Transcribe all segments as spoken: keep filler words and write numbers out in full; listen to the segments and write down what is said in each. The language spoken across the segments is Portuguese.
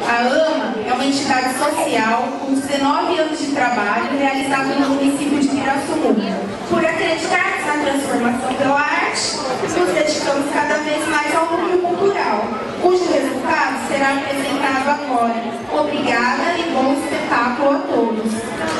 A AMA é uma entidade social com dezenove anos de trabalho realizado no município de Pirassununga. Por acreditar na transformação pela arte, nos dedicamos cada vez mais ao núcleo cultural, cujo resultado será apresentado agora. Obrigada e bom espetáculo a todos.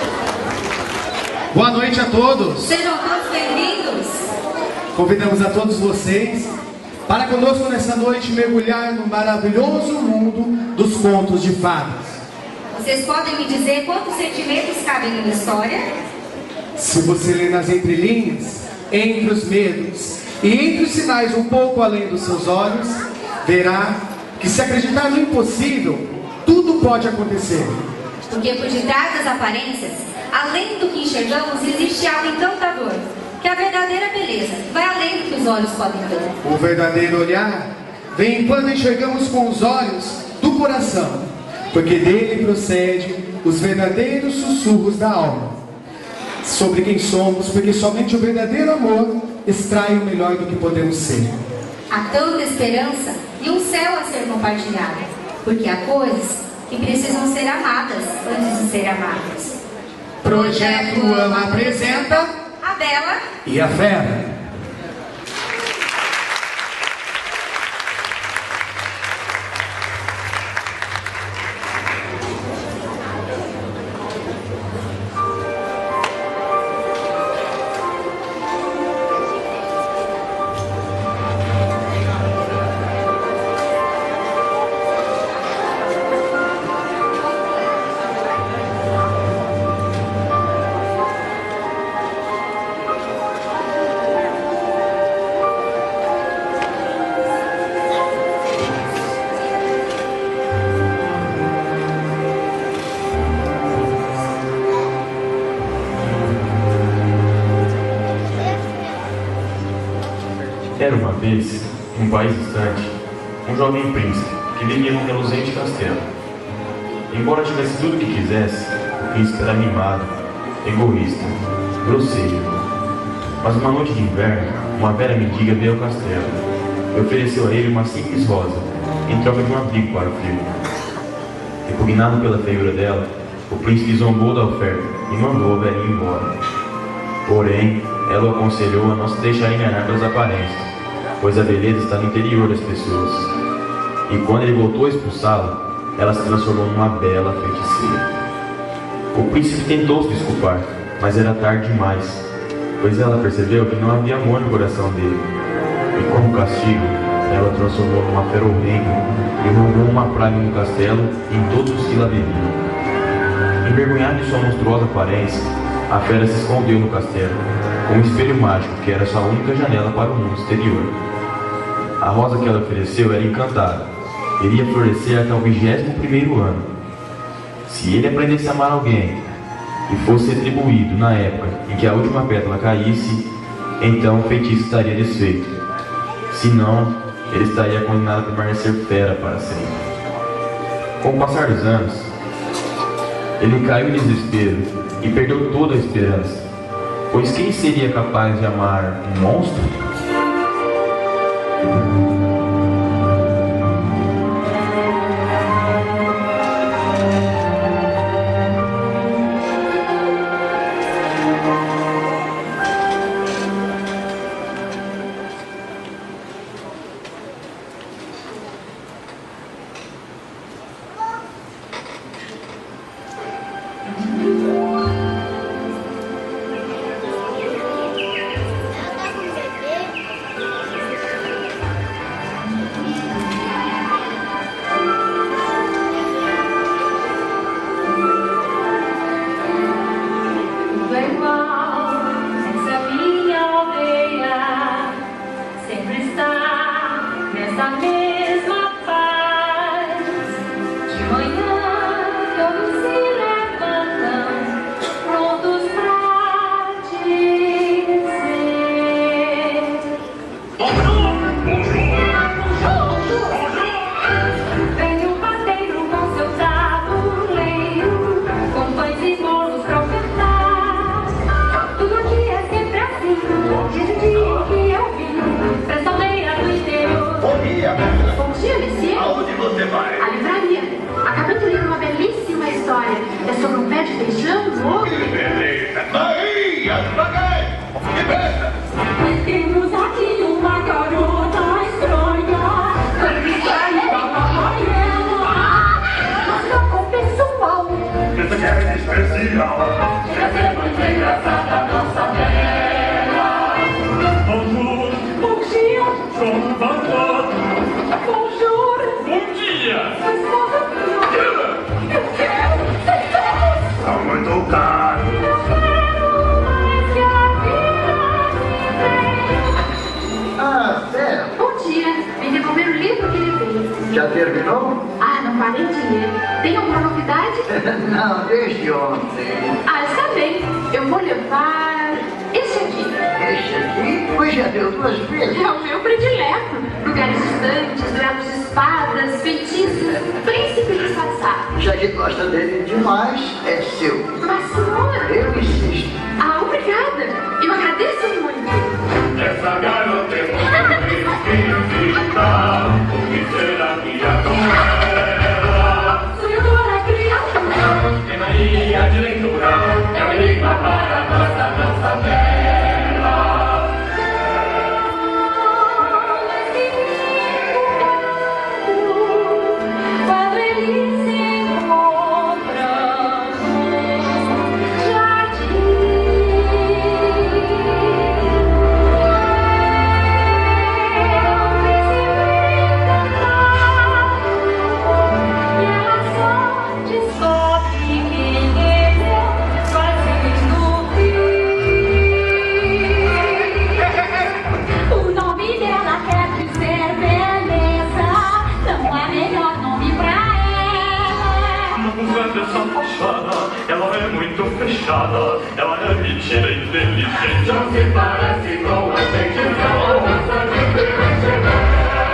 Boa noite a todos. Sejam todos bem-vindos. Convidamos a todos vocês para conosco nessa noite mergulhar no maravilhoso mundo dos contos de fadas. Vocês podem me dizer quantos sentimentos cabem numa história? Se você ler nas entrelinhas, entre os medos e entre os sinais um pouco além dos seus olhos, verá que se acreditar no impossível, tudo pode acontecer. Porque por detrás das aparências, além do que enxergamos, existe algo encantador, que é a verdadeira beleza vai além do que os olhos podem ver. O verdadeiro olhar vem quando enxergamos com os olhos do coração, porque dele procede os verdadeiros sussurros da alma sobre quem somos, porque somente o verdadeiro amor extrai o melhor do que podemos ser. Há tanta esperança e um céu a ser compartilhado, porque há coisas que precisam ser amadas antes de ser amadas. Projeto AMA apresenta A Bela e a Fera. Era uma vez, em um país distante, um jovem príncipe que vivia num reluzente castelo. Embora tivesse tudo o que quisesse, o príncipe era mimado, egoísta, grosseiro. Mas uma noite de inverno, uma velha mendiga veio ao castelo e ofereceu a ele uma simples rosa, em troca de um abrigo para o frio. Repugnado pela feiura dela, o príncipe zombou da oferta e mandou a velhinha embora. Porém, ela o aconselhou a não se deixar enganar pelas aparências, pois a beleza está no interior das pessoas. E quando ele voltou a expulsá-la, ela se transformou numa bela feiticeira. O príncipe tentou se desculpar, mas era tarde demais, pois ela percebeu que não havia amor no coração dele. E como castigo, ela transformou numa fera horrenda e roubou uma praga no castelo e em todos os que lá viviam. Envergonhado de sua monstruosa aparência, a fera se escondeu no castelo, com um espelho mágico que era sua única janela para o mundo exterior. A rosa que ela ofereceu era encantada, iria florescer até o vigésimo primeiro ano. Se ele aprendesse a amar alguém e fosse retribuído na época em que a última pétala caísse, então o feitiço estaria desfeito. Se não, ele estaria condenado a permanecer fera para sempre. Com o passar dos anos, ele caiu em desespero e perdeu toda a esperança, pois quem seria capaz de amar um monstro? Jambu? Que beleza! Maria, devagar! Que beleza! Temos aqui uma garota estranha. Mas não com pessoal. Essa que é especial! Essa é muito engraçada a nossa bela. Bonjour! Bom dia. Como vai? Bonjour. Bom dia! Mas moça minha. Eu quero. Sentamos. Está muito caro! Ah, Vera, Bom dia. Vim devolver o livro que ele veio. já terminou? Ah, não parei de ler. Tem alguma novidade? Não, desde ontem. Ah, está bem. Eu vou levar esse aqui. Este aqui, pois já deu duas vezes. É o meu predileto. Lugares distantes, duelos de espadas, feitiços, príncipe disfarçado. Já que gosta dele demais, é seu. Mas, senhor... Eu insisto. Ah, obrigada. Eu agradeço muito. Essa garota é muito esquisita. O que será que acontece? Sonhadora criatura. Tem mania de leitura. É um enigma para nossa dança bela. Quando eles se encontram no jardim. E ela só descobre quem perdeu, fazendo rir. O nome dela quer dizer beleza. Não há melhor nome pra ela. Não é dessa fachada, ela é muito fechada. Ela é mentira inteligente. Não se parece com a gente, não. Nossa diferente dela.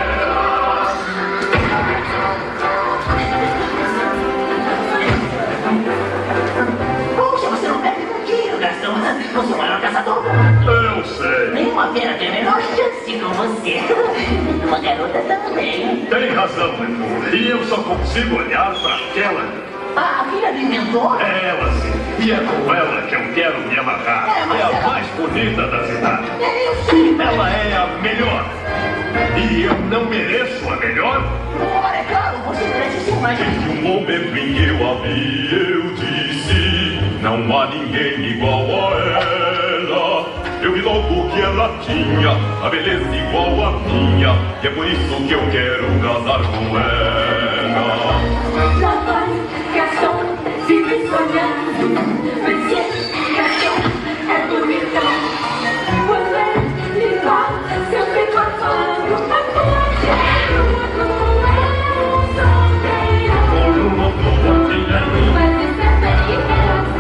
Poxa, você não perde um tiro, Gastão. Você é o maior caçador. Eu sei. Nenhuma fera tem a menor chance com você. Uma garota também. Tem razão, Mentor. E eu só consigo olhar para aquela. Ah, a filha do inventor? É ela sim. E é com ela que eu quero me amarrar. É, mas É a ela- mais bonita da cidade. É, eu sei. Ela é a melhor. E eu não mereço a melhor? Ora, é claro, você merece ser mais. Desde o momento em que eu a vi, eu disse: não há ninguém igual a ela. Eu vi logo que ela tinha a beleza igual a minha. E é por isso que eu quero casar com ela. Lá vai Gastão, vive sonhando. Mas esse Gastão é bonitão. Quando ele vai, sempre passando a ponte. Tudo é um sonho. Por uma boa tinha Mas esse é perigoso.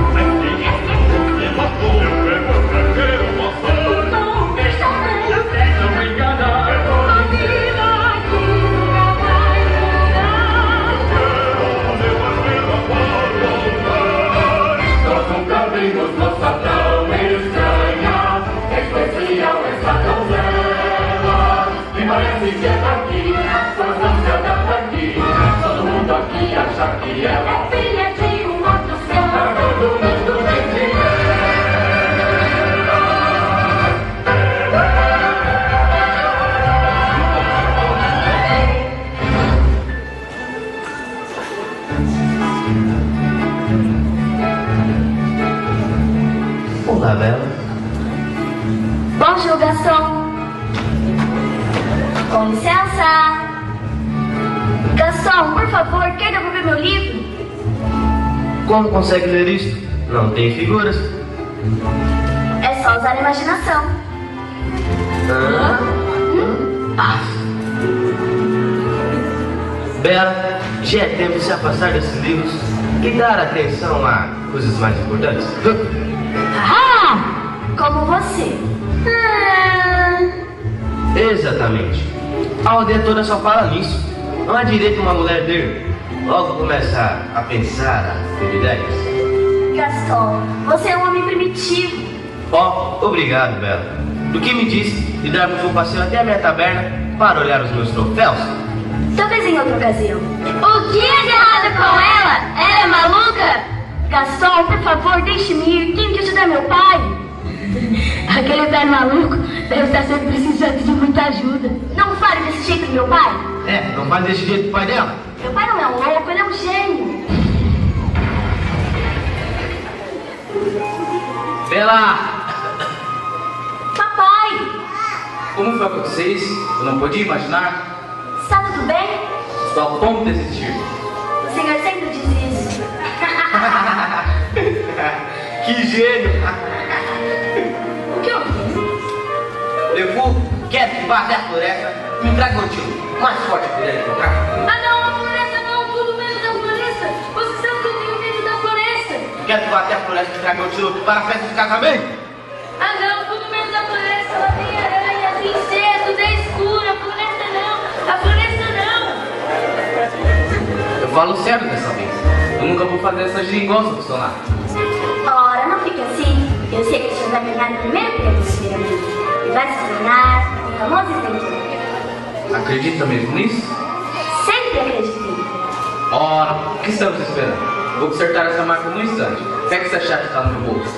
eu quero, eu quero uma Tu não deixa bem. não me enganar. A vida aqui nunca vai mudar. Nós nunca vimos nossa tão estranha, especial essa donzela. E parece que é daqui, mas não se adapta aqui. Todo mundo aqui acha que ela É filha de uma tá pessoa. todo mundo de ela. Olá, Bela. Bonjour, Gaston. Com licença. Gaston, por favor, quer devolver meu livro? Como consegue ler isto? Não tem figuras. É só usar a imaginação. Hã? Ah. Bela, já é tempo de se afastar desses livros e dar atenção a coisas mais importantes. Ah! Como você. Ah. Exatamente. A aldeia toda só fala nisso. Não há direito uma mulher ler. Logo começa a pensar, a ter ideias. Gaston, você é um homem primitivo. Ó, oh, obrigado, Bela. Do que me disse de darmos um passeio até a minha taberna para olhar os meus troféus? Talvez em outra ocasião. O que é de errado com ela? Ela é maluca? Gaston, por favor, deixe-me ir. Tenho que ajudar meu pai. Aquele velho maluco deve estar sempre precisando de muita ajuda. Não fale desse jeito do meu pai. É, não fale desse jeito do pai dela. Meu pai não é um louco, ele é um gênio. Bela! Papai! Como foi com vocês? Eu não podia imaginar. Está tudo bem? Estou a ponto de desistir. O senhor sempre diz isso. Que gênio! O que eu vi? Levou, quer que vá até a floresta, me traga o tiro. Mais forte que puder encontrar. Ah não, a floresta não, tudo menos da floresta. Você sabe que eu tenho medo da floresta. Quer que vá até a floresta e me traga o tiro para a festa de casamento? Ah não, tudo menos da floresta. Lá tem aranhas, insetos, é escuro. A floresta não, a floresta não. Eu falo sério dessa vez. Eu nunca vou fazer essa geringonça funcionar. Ora, não fique assim. Eu sei que você vai ganhar o primeiro prêmio de piramide. E vai se tornar um famoso inventor. Acredita mesmo nisso? Sempre acreditei. Ora, o que estamos esperando? Vou consertar essa máquina num instante. Pega essa chave que está no meu bolso.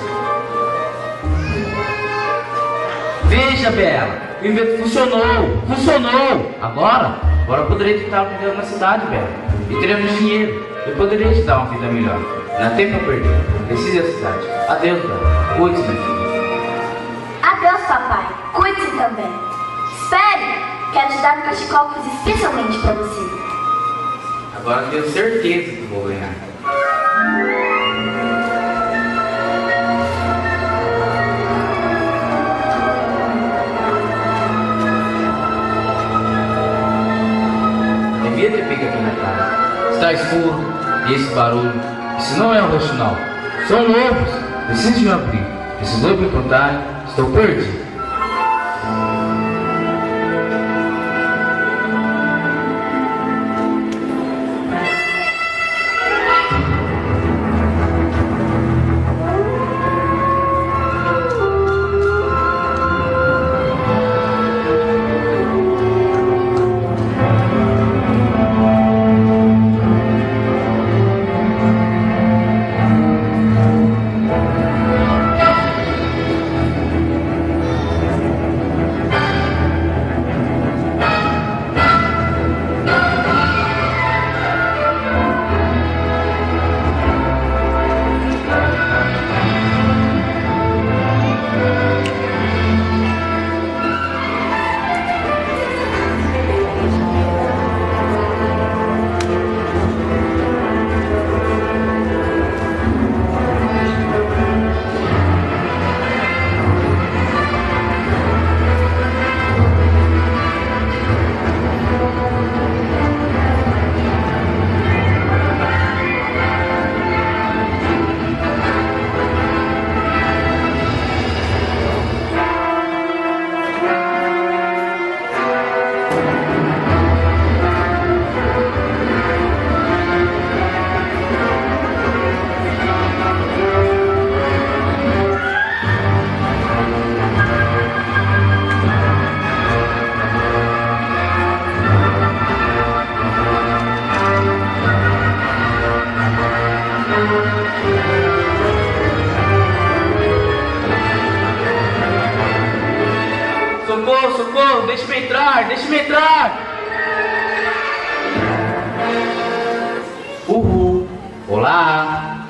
Veja, Bela, o invento funcionou, funcionou. Agora, agora eu poderei tentar viver na cidade, Bela. E teremos dinheiro. Eu poderia te dar uma vida melhor. Não há tempo a perder. Precisa da cidade. Adeus, Bela. Cuide-se, minha filha. Adeus, papai. Cuide-se também. Espere. Quero te dar um cachecol que fiz especialmente para você. Agora eu tenho certeza que vou ganhar. Devia ter pego aqui na casa. Está escuro, e esse barulho. Isso não é um roxinol. São lobos. Preciso de um abrigo. Esses lobos me encontrarem, estou perdido. Socorro, socorro, deixe-me entrar, deixe-me entrar. Uhul, olá.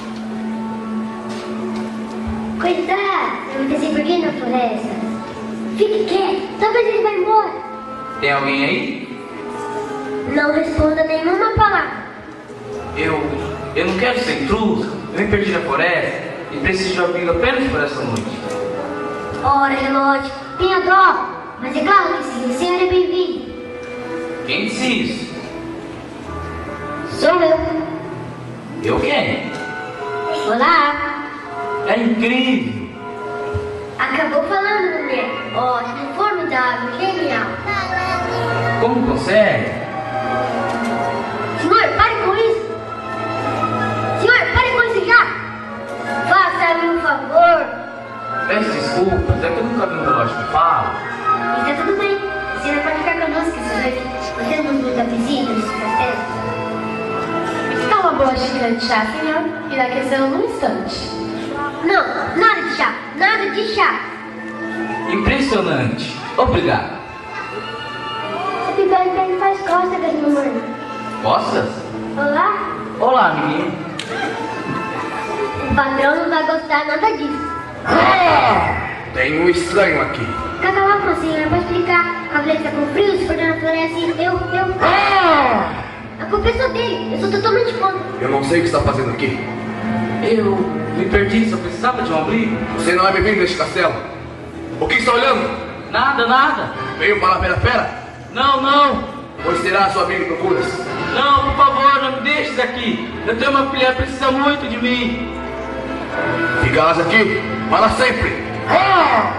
Cuidado, eu não sei por que na floresta. Fique quieto, talvez ele vá embora. Tem alguém aí? Não responda nenhuma palavra. Eu, eu não quero ser intruso. Eu me perdi na floresta e preciso de abrigo apenas por essa noite. Ora, relógio, tenha dó. Mas é claro que sim, o senhor é bem-vindo. Quem disse isso? Sou eu. Eu quem? Olá. É incrível. Acabou falando, mulher. Ótimo, formidável, genial. Como consegue? Senhor, pare com isso. Senhor, pare com isso já. Faça-me um favor. Peço desculpas, é que eu nunca vi um relógio que fala. Está tudo bem. A senhora pode ficar conosco essa noite. Não temos muita visita nesse castelo. Cala a boa xícara de chá, senhor. Irá aquecê-lo num instante. Não, nada de chá, nada de chá. Impressionante. Obrigado. Esse bebê faz cócegas, mamãe. Costas? Olá? Olá, menino. O patrão não vai gostar nada disso. Ah, tem um estranho aqui. Cacau, pro senhor, pra explicar. A mulher está com frio, se for na floresta, eu, eu... Ah! A culpa é só dele, eu sou totalmente contra. Eu não sei o que está fazendo aqui. Eu me perdi, só precisava de um abrigo. Você não é bem-vindo neste castelo. O que está olhando? Nada, nada. Veio para a pera-pera? Não, não. Pois terá sua amiga que procuras. Não, por favor, não me deixes aqui. Eu tenho uma filha, precisa muito de mim. Ficarás aqui para sempre. Ah!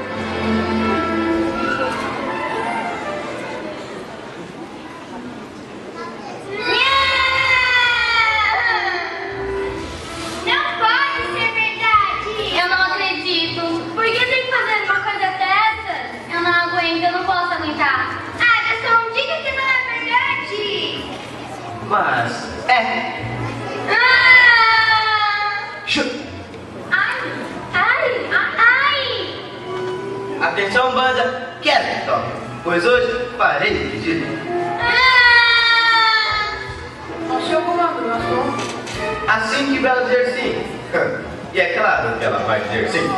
Não pode ser verdade. Eu não acredito. Por que tem que fazer uma coisa dessas? Eu não aguento, eu não posso aguentar. Ah, Gastão, diga que não é verdade. Mas, é. Ai, ai, ai. Atenção, banda, quero que toque, pois hoje farei o pedido. Achei alguma Gastão? Assim que Bela dizer sim. E é claro que ela vai dizer sim.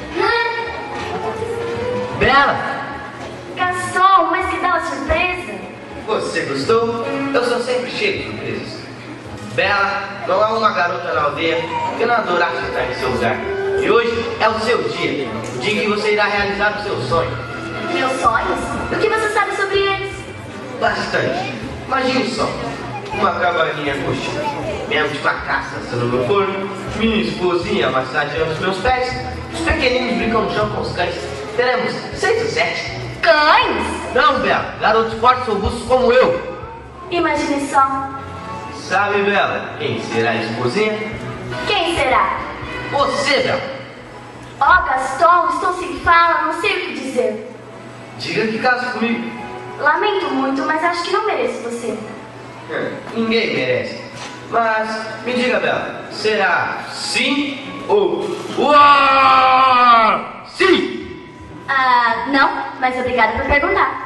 Bela! Gastão, mas que bela surpresa. Você gostou? Eu sou sempre cheio de surpresas. Bela, não há uma garota na aldeia que não adorasse estar em seu lugar. E hoje é o seu dia, o dia que você irá realizar o seu sonho. Meus sonhos? O que você sabe sobre eles? Bastante. Imagine só, uma cabaninha acústica, minha caça assando no meu forno, minha esposinha massageando os meus pés, os pequeninos brincam no chão com os cães. Teremos seis ou sete. Cães? Não, Bela, garotos fortes ou robustos como eu. Imagine só. Sabe, Bela, quem será a esposinha? Quem será? Você, Bela. Oh, Gastão, estou sem fala, não sei o que dizer. Diga que casa comigo. Lamento muito, mas acho que não mereço você. Hum, ninguém merece. Mas, me diga, Bela, será sim ou uau? Sim! Ah, não, mas obrigada por perguntar.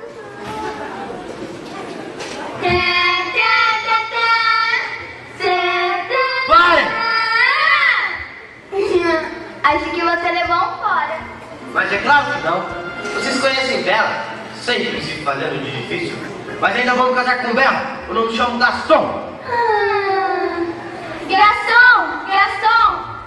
Para! Acho que você levou um fora. Mas é claro que não. Vocês conhecem Bela, sempre se fazendo de difícil. Mas ainda vamos casar com Bela. Eu não me chamo Gaston. Ah, Gaston! Gaston!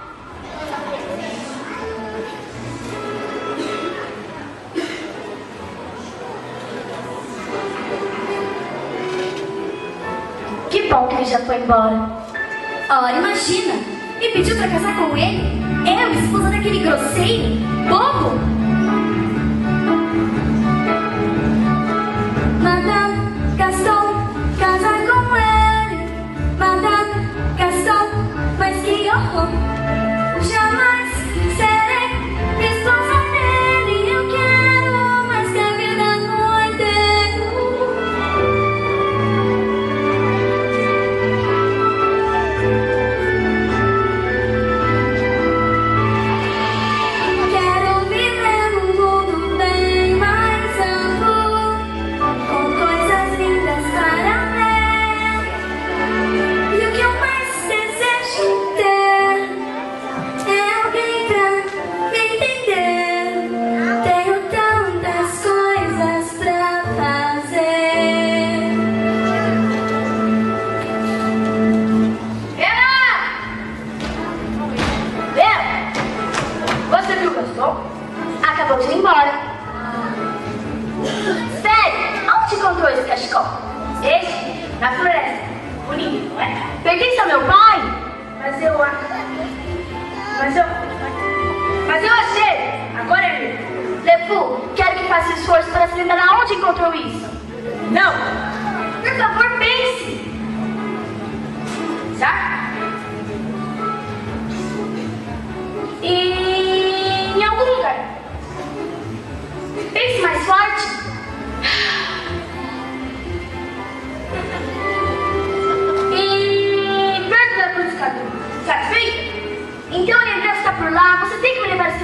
Que bom que ele já foi embora. Ora, imagina! Me pediu pra casar com ele? Eu, esposa daquele grosseiro? Bobo? Madame Gaston, casar com ele. Madame Gaston, mas que horror! Jamais serei esposa dele. Eu quero mais que a vida no inteiro. Quero viver num mundo bem mais amplo, com coisas lindas para ver. E o que eu mais desejo ter é alguém pra me entender. Tenho tantas coisas pra fazer. Bela! Você viu o Gaston? Acabou de ir embora. Sério? Aonde encontrou esse cachecol? Este? Na floresta. Bonito, não é? Pertence ao meu pai? Mas eu... Mas eu... Mas eu achei! Agora é meu. Lefu, quero que faça um esforço para se lembrar aonde encontrou isso. Não! Por favor, pense! Sabe? E... em algum lugar. Pense mais forte. E...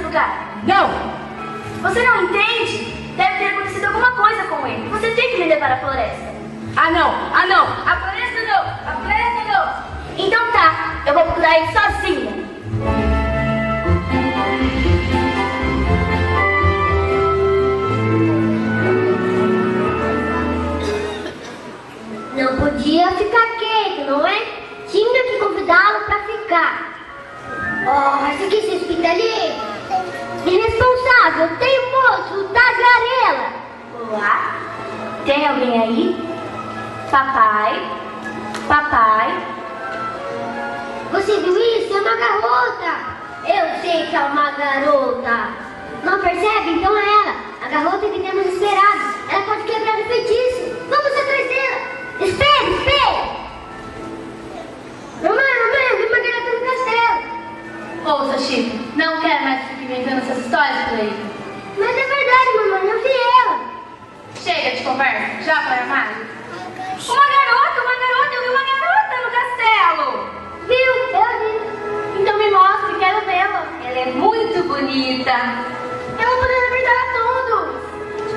lugar. Não! Você não entende? Deve ter acontecido alguma coisa com ele. Você tem que me levar à floresta. Ah, não! Ah, não! A floresta não! A floresta não! Então tá, eu vou procurar ele sozinha. Não podia ficar quieto, não é? Tinha que convidá-lo para ficar. Oh, isso aqui se hospitaleiro. Irresponsável, teimoso, tagarela. Olá? Tem alguém aí? Papai? Papai? Você viu isso? É uma garota. Eu sei que é uma garota. Não percebe? Então é ela. A garota que temos esperado. Ela pode quebrar o feitiço. Vamos atrás dela. Espere, espere! Mamãe, mamãe, eu vi uma garota no castelo. Ouça, Chico, não quero mais ficar inventando essas histórias por aí. Mas é verdade, mamãe, eu vi ela. Chega de conversa, já foi armado? Uma garota, uma garota, eu vi uma garota no castelo. Viu? Eu vi. Então me mostre, quero vê-la. Ela é muito bonita. Ela poderia revelar a todos.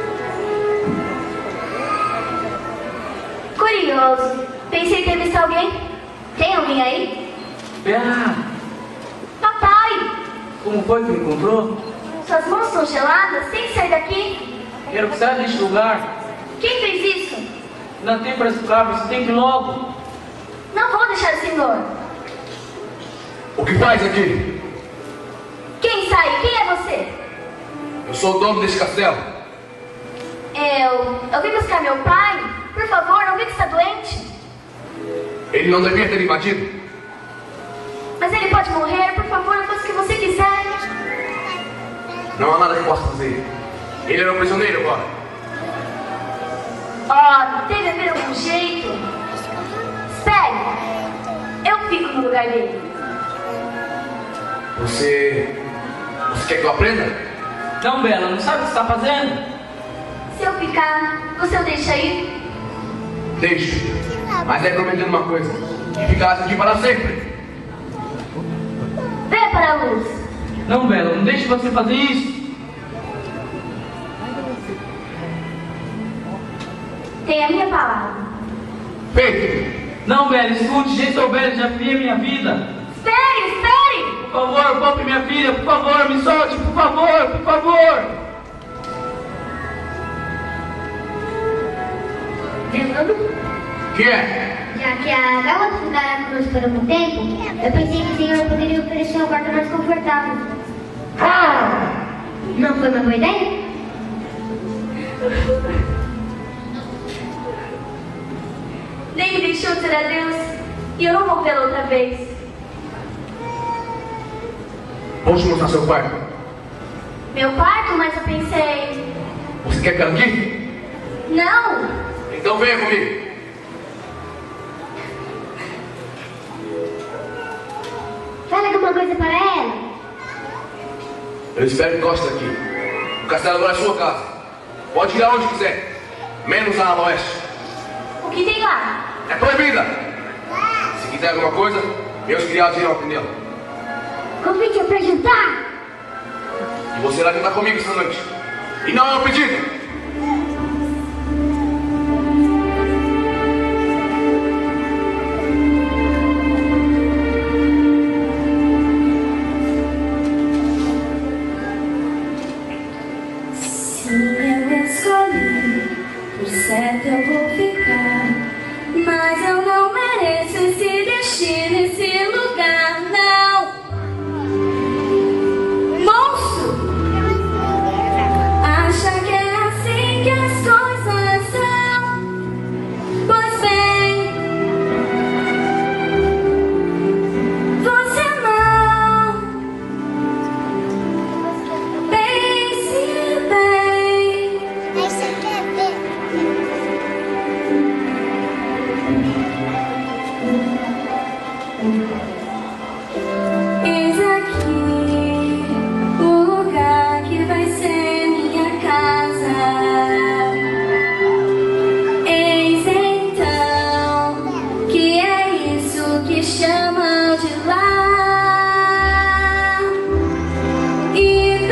Curioso. Pensei que entrevistar alguém. Tem alguém aí? Bela, Papai! como foi que me encontrou? Suas mãos estão geladas? Tem que sair daqui. Quero que saia deste lugar. Quem fez isso? Não tem para esse cabra, você tem que ir logo. Não vou deixar o senhor. O que faz aqui? Quem sai? Quem é você? Eu sou o dono desse castelo. Eu... Eu vim buscar meu pai. Por favor, não vi que está doente. Ele não devia ter invadido. Mas ele pode morrer. Por favor, eu faço o que você quiser. Não há nada que possa fazer. Ele era um prisioneiro agora. Oh, deve haver algum jeito. Espere. Eu fico no lugar dele. Você... Você quer que eu aprenda? Não, Bela, não sabe o que você está fazendo? Se eu ficar, você o deixa ir? Deixo. Mas é prometendo uma coisa. Que ficasse aqui para sempre. Venha para a luz. Não, Bela, não deixe você fazer isso. Tem a minha palavra. Feito. Não, Bela, escute, jeito sou Bela, já vi a minha vida. Espere, espere! Por favor, poupe minha filha, por favor, me solte, por favor, por favor. Fernando? Que é? Já que a garota ficará conosco por algum tempo, eu pensei que o senhor poderia oferecer um quarto mais confortável. Ah! Não foi uma boa ideia? Nem me deixou dizer adeus. E eu não vou vê-la outra vez. Vou te mostrar seu quarto. Meu quarto, mas eu pensei... Você quer ficar aqui? Não! Então venha comigo. Fala alguma coisa para ela. Eu espero que goste daqui. O castelo agora é sua casa. Pode ir aonde quiser. Menos na ala oeste. O que tem lá? É proibida. Se quiser alguma coisa, meus criados irão atendê-la. Convite para jantar. E você irá jantar comigo esta noite. E não é um pedido. Certo eu vou ficar, mas eu não mereço esse destino, esse lugar, não. Monstro, acha que é assim que as coisas são? Pois bem, você não. Pense bem. Você quer ver? Eis aqui o lugar que vai ser minha casa. Eis então que é isso que chamam de lar. E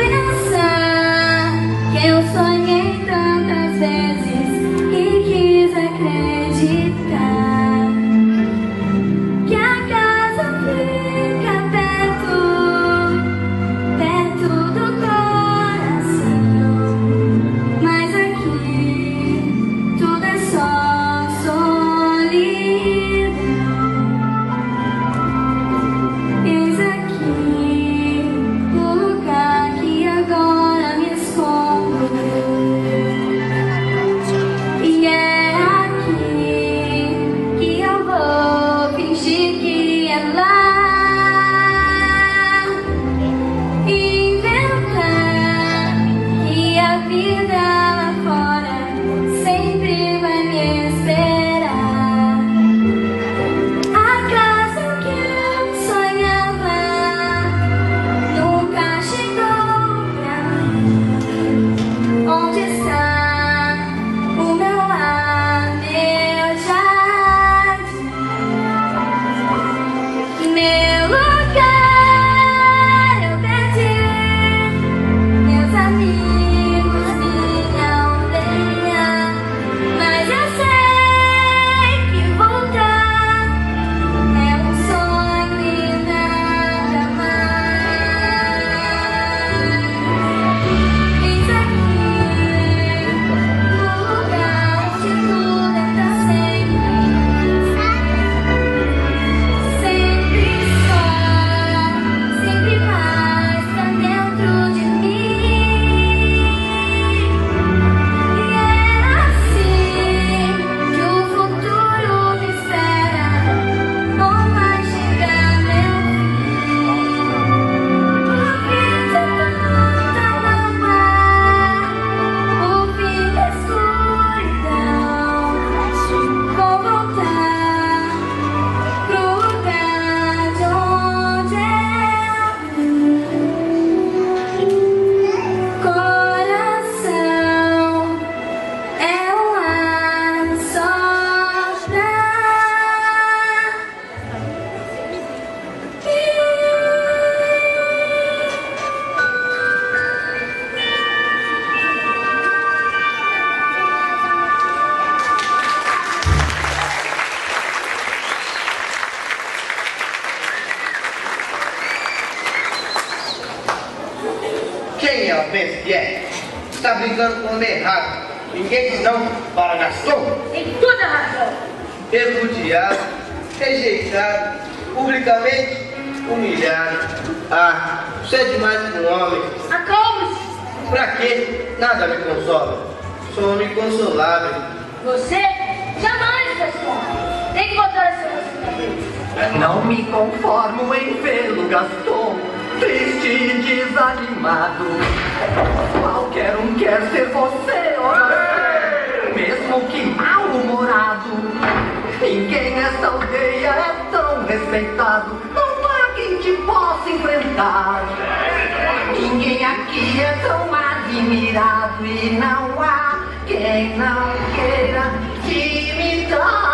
quem ela pensa que é? Está brincando com o homem errado. Ninguém diz não para Gaston. Tem toda a razão. Repudiado, rejeitado, publicamente humilhado. Ah, você é demais para um homem. Acalme-se. Pra quê? Nada me consola. Sou homem inconsolável. Você jamais, Gaston. Tem que botar a sua cabeça. Não me conformo em vê-lo, Gaston, triste e desanimado. Qualquer um quer ser você, ó Gaston, mesmo que mal-humorado. Ninguém nessa aldeia é tão respeitado, não há quem te possa enfrentar. Ninguém aqui é tão admirado e não há quem não queira te imitar.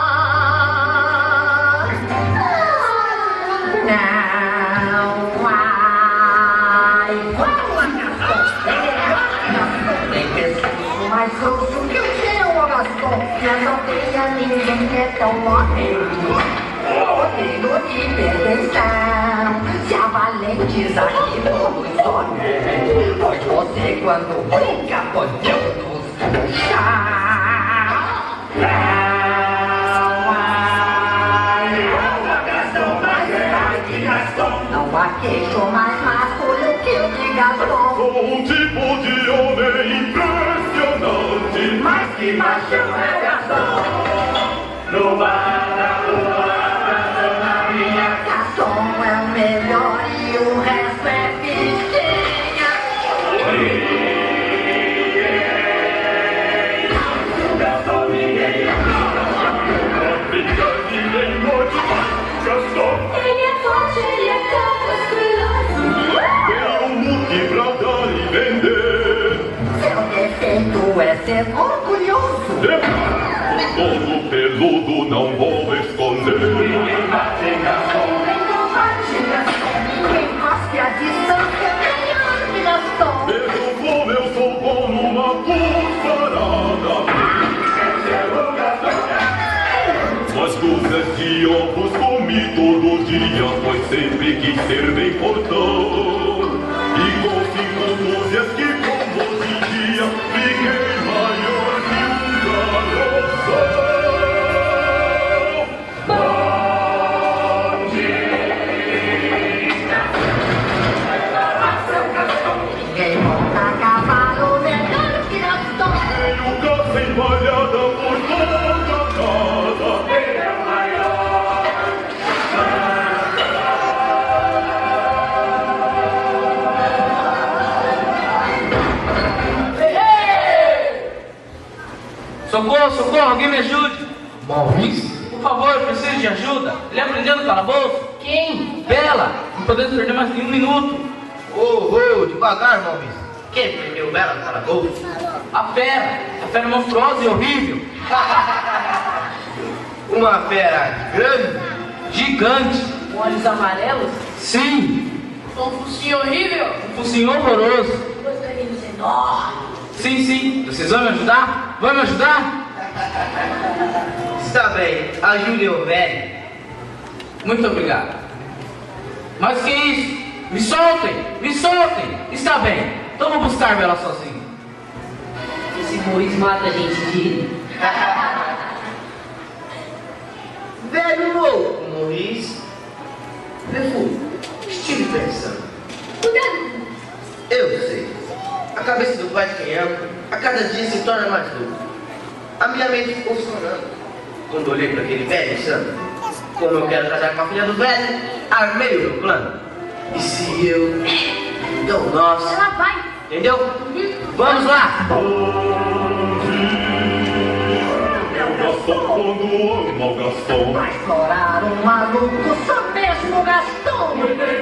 Não há igual a Gaston. Tem pescoço mais grosso que o seu, ó Gaston. Nessa aldeia ninguém é tão morrendo. Motivo de perdição. Se há valentes aqui todos olham, pois você quando brinca pode nos puxar. Não há igual a Gaston, mas é que Gaston. Não há queixo mais masculino que o de Gaston. Sou um tipo de homem impressionante, mas que machão é Gaston. No bar da rua, Gaston é o melhor e o resto é fichinha. Gaston ninguém brinca, ninguém morde mais. Gaston, Ele é forte, ele é tão musculoso. tem um look pra dar e vender. Seu defeito é ser orgulhoso. Todo peludo não vou esconder. Ninguém bate Gaston. Ninguém bate Gaston. Ninguém cospe a distância melhor que Gaston. Mesmo como eu sou bom numa cusparada, mas dúzias de ovos comi todo dia, pois sempre quis ser bem portão. E com cinco dúzias que como hoje em dia, fiquei maior que um garoto. Ninguém monta cavalo melhor que Gaston. Tenho casa empalhada por toda a casa. Ele é o maior. Socorro, socorro, alguém me ajude. Maurício? Por favor, eu preciso de ajuda. Ele aprendeu no calabouço. Quem? Bela, não podemos perder mais nenhum minuto. Ô, ô, devagar, Maurício. Quem prendeu Bela no calabouço? A fera, a fera monstruosa e horrível. Uma fera grande? Gigante. Com olhos amarelos? Sim. Com um focinho horrível? Um focinho horroroso. Dois carinhos enormes. Sim, sim. Vocês vão me ajudar? Vão me ajudar? Está bem, ajude o velho. Muito obrigado. Mas que isso? Me soltem! Me soltem! Está bem. Então vou buscar Bela sozinho. Esse Maurice mata a gente de... Velho louco, Maurício. Refúgio, estive pensando. Eu sei. A cabeça do pai de quem ama, a cada dia se torna mais louca. A minha mente ficou funcionando. Quando olhei para aquele velho santo, como eu quero casar com a filha do velho, armei o meu plano. E se eu... Então nós... Ela vai. Entendeu? Vamos lá! O Gaston quando ama o Gaston. Vai explorar um maluco, só mesmo Gaston.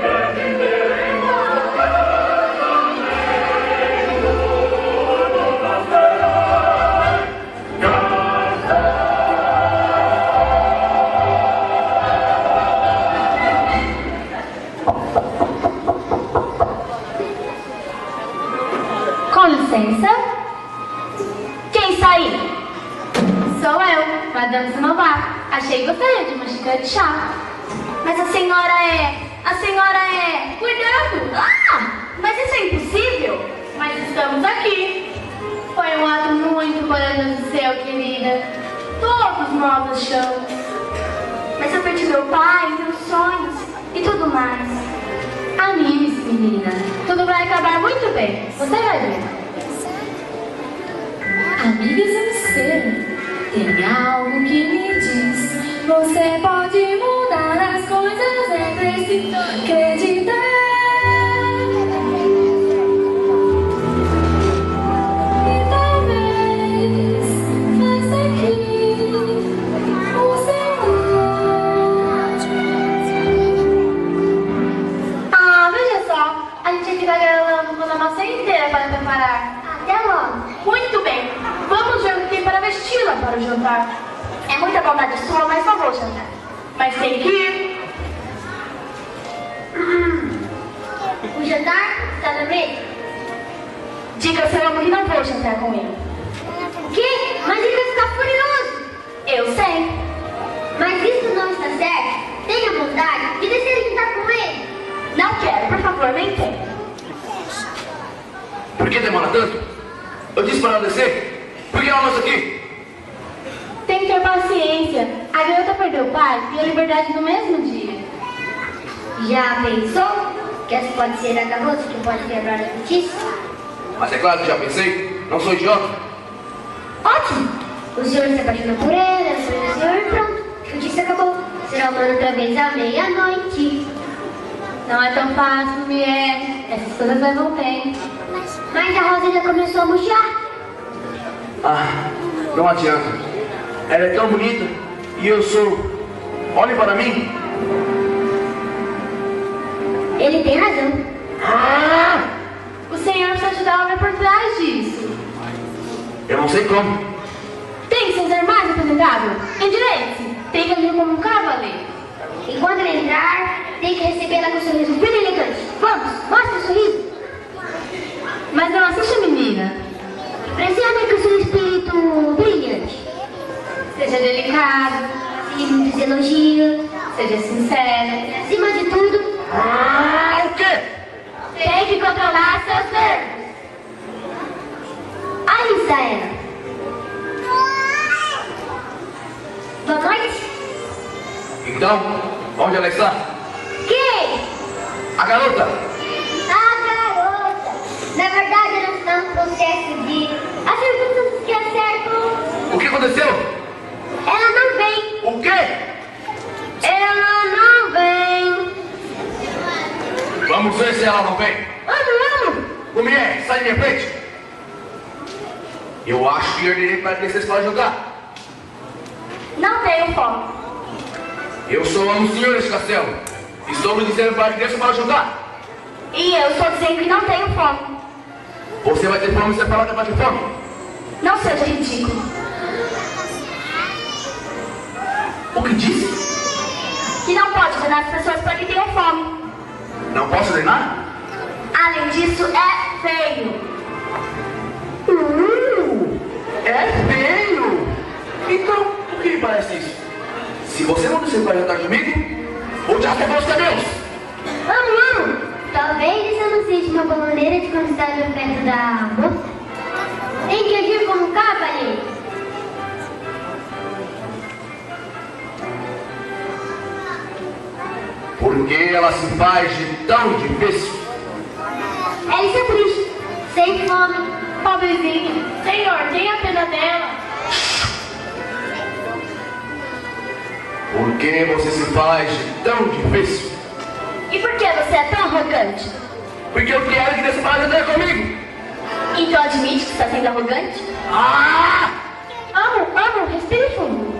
Com licença. Quem está aí? Sou eu, Madame Samambaca. Achei que gostaria de uma xícara de chá. Mas a senhora é... A senhora é... Cuidado! Ah! Mas isso é impossível. Mas estamos aqui. Foi um ato muito corajoso seu, querida. Todos nós achamos. Mas eu perdi meu pai, meus sonhos e tudo mais. Anime-se, menina. Tudo vai acabar muito bem. Você vai ver. Amigas em ser, tem algo que me diz: você pode mudar as coisas, é preciso acreditar. E talvez faça aqui o seu lado. Ah, veja só. A gente aqui vai gravando a nossa inteira para preparar. Até logo. Muito bem. Vamos ver o que tem para vesti-la para o jantar. É muita vontade sua, mas não vou jantar. Mas tem que ir. O jantar está na mesa? Diga ao seu amo que não vou jantar com ele. O quê? Mas ele vai ficar furioso. Eu sei. Mas isso não está certo. Tenha vontade de descer jantar com ele. Não quero, por favor, nem tem. Por que demora tanto? Eu disse para ela descer. Por que ela não está aqui? Tem que ter paciência. A garota perdeu o pai e a liberdade no mesmo dia. Já pensou que essa pode ser a garota que pode quebrar a justiça? Mas é claro que já pensei. Não sou idiota. Ótimo! O senhor se apaixona por ela, ela por o senhor e pronto. A justiça acabou. Será humano outra vez à meia-noite. Não é tão fácil, mulher. Essas coisas levam tempo. Mas a Rosa já começou a murchar. Ah, não adianta. Ela é tão bonita e eu sou... Olhe para mim. Ele tem razão. Ah! O senhor precisa ajudar o homem por trás disso. Eu não sei como. Tem que ser mais apresentável. Endireite-se. Tem que agir como um cavaleiro. E quando ele entrar, tem que recebê-la com um sorriso bem elegante. Vamos, mostre o sorriso. Mas não assiste, menina. Pressione com seu espírito brilhante. Seja delicado. E muitos elogios. Seja sincera. E acima de tudo... Ah, o quê? Tem que controlar seus nervos. Aí está ela. Boa noite. Então, onde ela está? Quem? A garota. A garota. Na verdade, ela está no processo de... As perguntas que acertam... O que aconteceu? Ela não vem. O quê? Ela não vem. Vamos ver se ela não vem. Vamos, vamos. Mulher, sai de minha frente. Eu acho que eu irei para que vocês podem jogar. Não tenho fome. Eu sou o senhor deste castelo. Estou lhe dizendo para que deixe para jogar. E eu estou dizendo que não tenho fome. Você vai ter fome se falar que vai ter fome. Não seja ridículo. O que disse? Que não pode ordenar as pessoas para que tenham fome. Não posso ordenar? Além disso, é feio. Uh, é feio. Então, o que lhe parece isso? Se você não descer para jantar comigo, vou te arrancar os cabelos. Vamos, vamos. Talvez isso não seja uma boa maneira de conquistar o afeto da moça. Tem que agir como cavaleiro. Por que ela se faz de tão difícil? Ela está triste, sem fome. Pobrezinha. Senhor, tenha pena dela. Por que você se faz de tão difícil? E por que você é tão arrogante? Porque eu quero que você para jantar comigo. Então admite que está sendo arrogante? Ah! Amo, amo, respire fundo.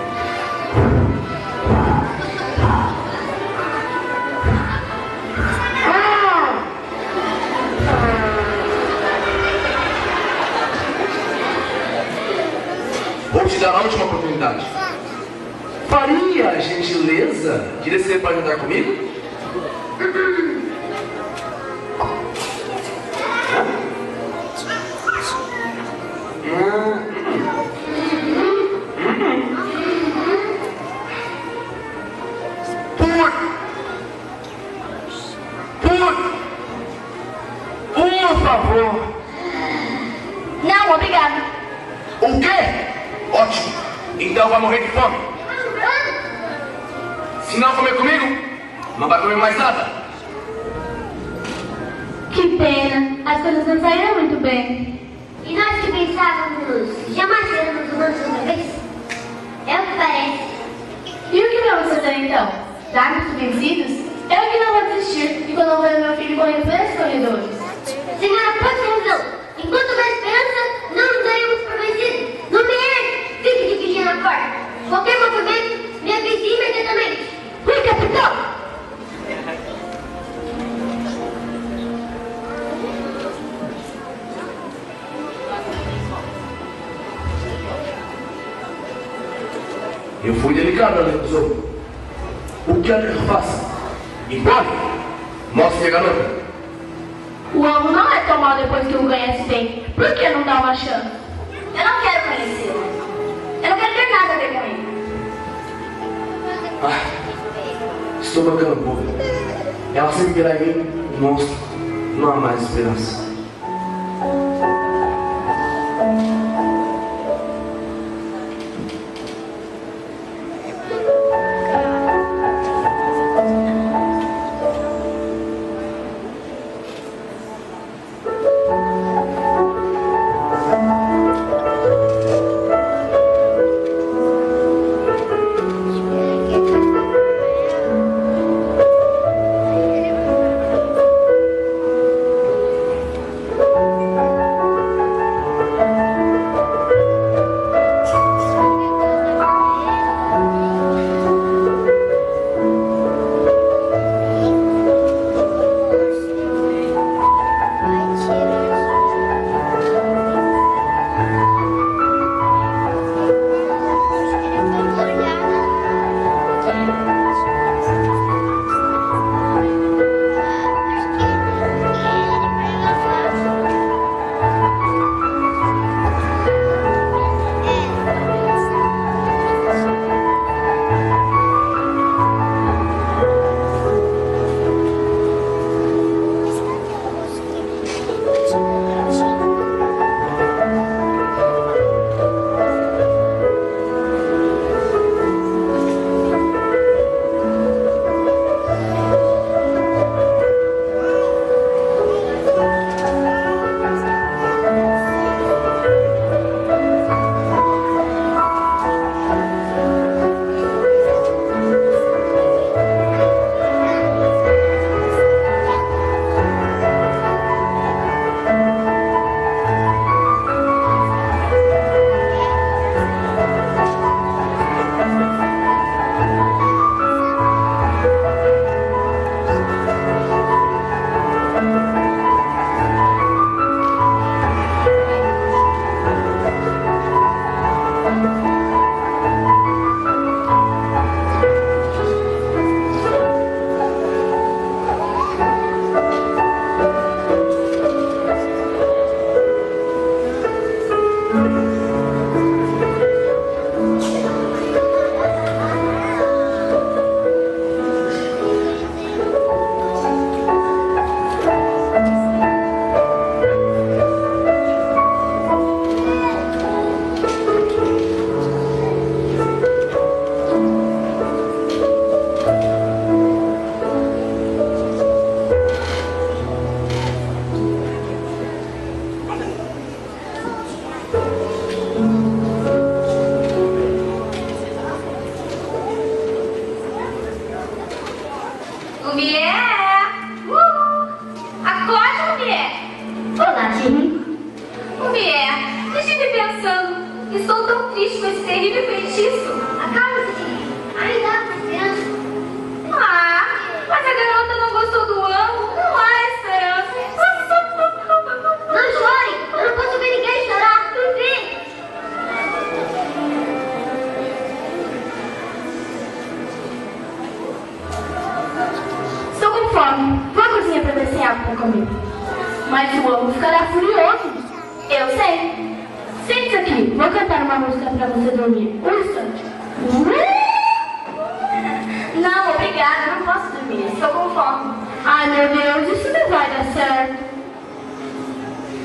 Vou te dar a última oportunidade. Faria a gentileza de descer para jantar comigo? Por... Por... vai morrer de fome. Se não comer comigo, não vai comer mais nada. Que pena, as coisas não saíram muito bem. E nós que pensávamos jamais sermos humanos outra vez? É o que parece. E o que vamos fazer então? Darmos vencidos? Eu que não vou desistir enquanto não ver meu filho correndo pelos corredores. Senhora, pode ter razão. Enquanto houver esperança, não nos daremos por vencidos. Não me ergue, fique de vigia na porta. Qualquer movimento, me avise imediatamente. Fui, capitão! Eu fui delicado, Alexandre. O que a gente faz? Embora, mostre a garota. O amo não é tão mal depois que o conhece bem. Por que não dá uma chance? Eu não quero conhecê-lo. Eu não quero ter nada a ver com ele. Ah, estou trocando um pouco. Ela sempre virá em mim um monstro. Não há mais esperança.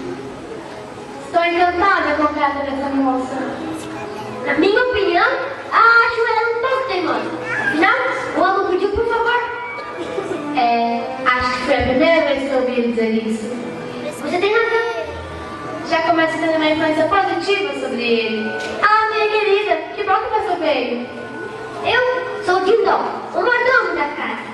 Estou encantada com a casa dessa moça. Na minha opinião, Acho ela um pouco teimosa. Afinal, o homem pediu por favor. É, acho que foi a primeira vez que eu ouvi ele dizer isso. Você tem razão. Já começa a ter uma influência positiva sobre ele. Ah, minha querida, que bom que você veio. Eu sou o Dindon, o mordomo da casa.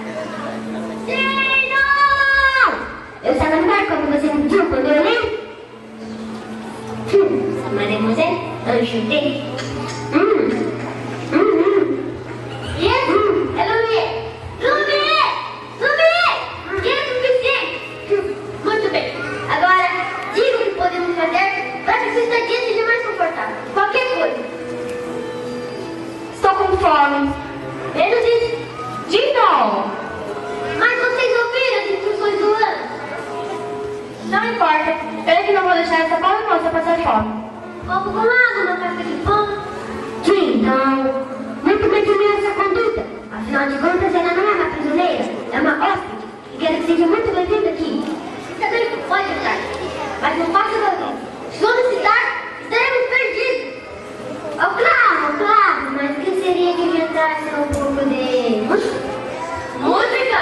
Dindon! Eu estava no bar quando você me viu quando eu olhei. Hum, mademoiselle, enchanté. Hum, hum, hum. Yes, hum, é Lumière. Lumière! Lumière! Yes, suficiente. Hum, muito bem. Agora, diga o que podemos fazer para que sua estadia seja mais confortável. Qualquer coisa. Estou com fome. Menos isso. Dindon! Mas vocês ouviram as instruções do ano? Não importa. Eu é que não vou deixar essa pobre moça passar fome. Copo com água, uma casca de pão. Dindon! Muito bem também essa conduta. Afinal de contas, ela não é uma prisioneira. É uma hóspede. E quero que seja muito bem-vinda aqui. Está bem, pode estar. Mas não faça barulho. Se solicitar, estaremos perdidos. Oh, claro, claro. Mas o que seria que inventasse um pouco de música? Música?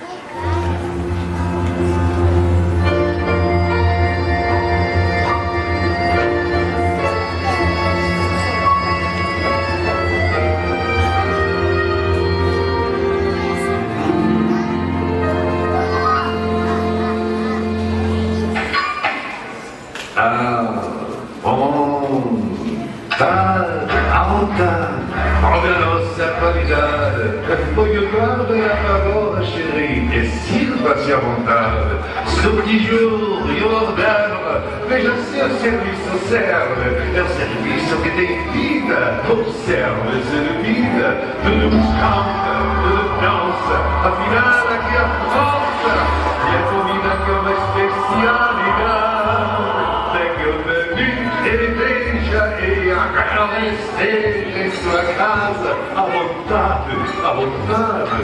Olha a nossa qualidade. Põe o guarda na favor, chérie, e sirva-se à vontade. Ce petit jour e hors d'œuvre, veja se o serviço serve. É o serviço que tem vida. Observe essa vida. Tudo canta, tudo dança. Afinal, aqui a força. E a comida que é uma especialidade. Pegue o menu, ele deixa e agarra esteja em sua casa. À vontade, à vontade.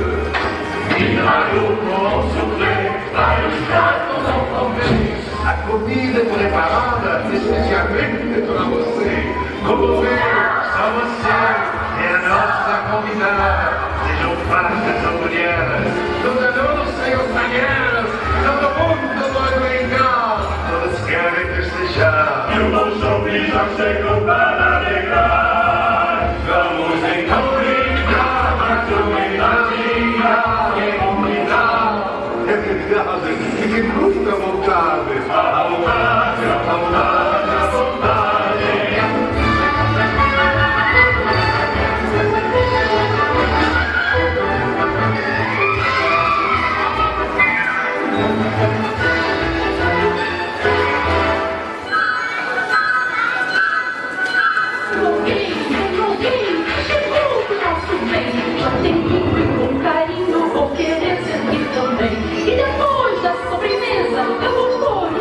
Milagre nosso rei, vários pratos ao comer. A comida é preparada especialmente para você. Como vê, só você é a nossa convidada. Sejam fartas ou mulheres, toda noite sem os talheres. Todo mundo vai brincar, todos querem festejar. E o nosso já chegou para alegrar. Vamos então brincar, mas o menina é combinar. É verdade, fique muito à vontade. À vontade, à vontade, à vontade. E depois da sobremesa, eu vou pôr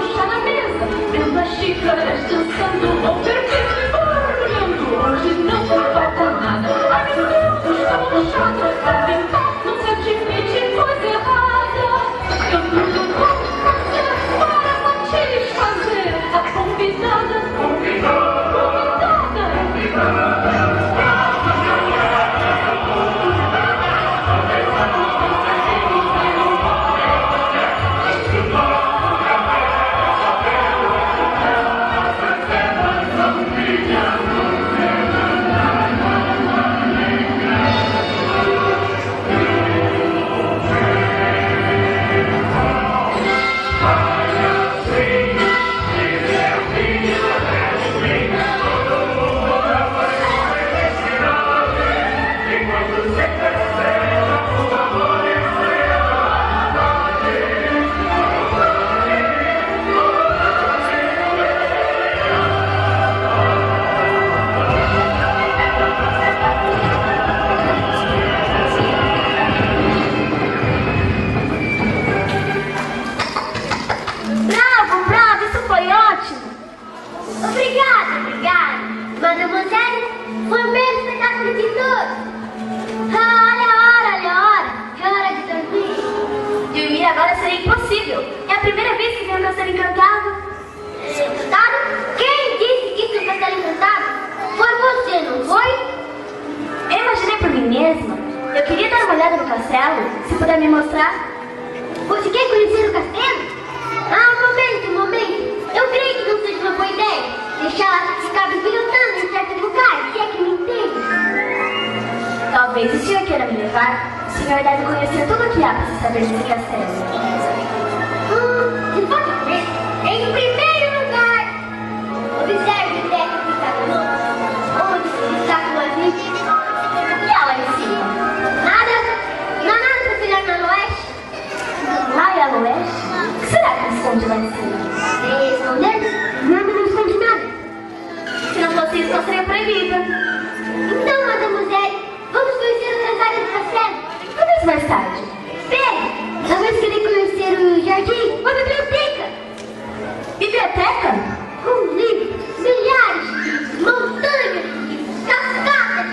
castelo? Se puder me mostrar? Você quer conhecer o castelo? Ah, um momento, um momento. Eu creio que não seja uma boa ideia deixar ela ficar bibilhotando em certo lugar, se é que me entende. Talvez o senhor queira me levar. O senhor deve conhecer tudo o que há para se saber desse castelo. Hum, se pode ver, em primeiro lugar, observe o teto que está conosco. Onde está com a gente? O que há lá em cima? Nada. Não há nada para se olhar no oeste. Lá é a oeste? O que será que esconde lá em cima? E esconder? Nada não esconde nada. Se não fosse isso, não seria proibida. Então, mademoiselle, vamos conhecer outras áreas do castelo. Talvez mais tarde. Espere! Talvez querer conhecer o jardim ou a biblioteca. Biblioteca? Com livros, milhares de livros, montanhas de livros, cascatas.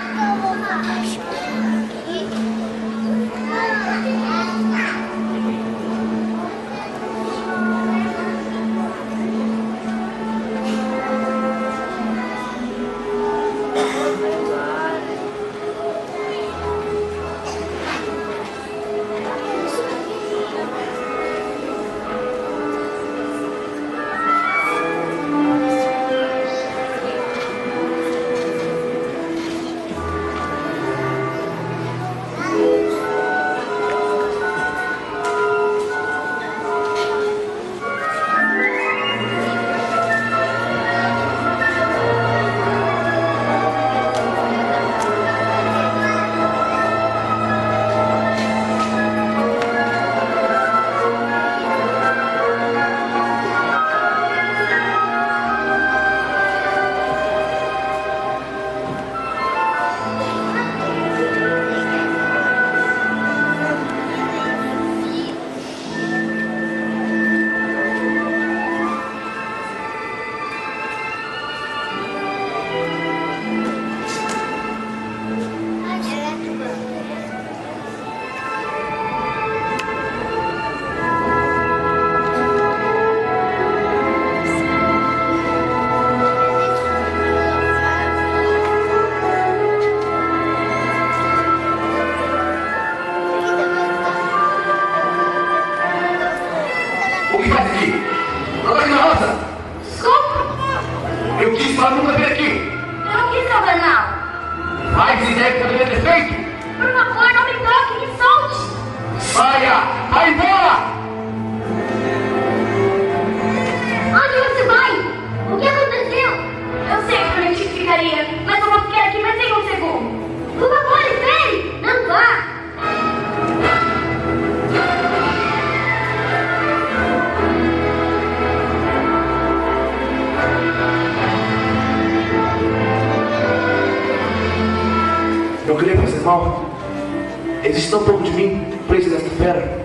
Existe tão pouco de mim, preso desta fera.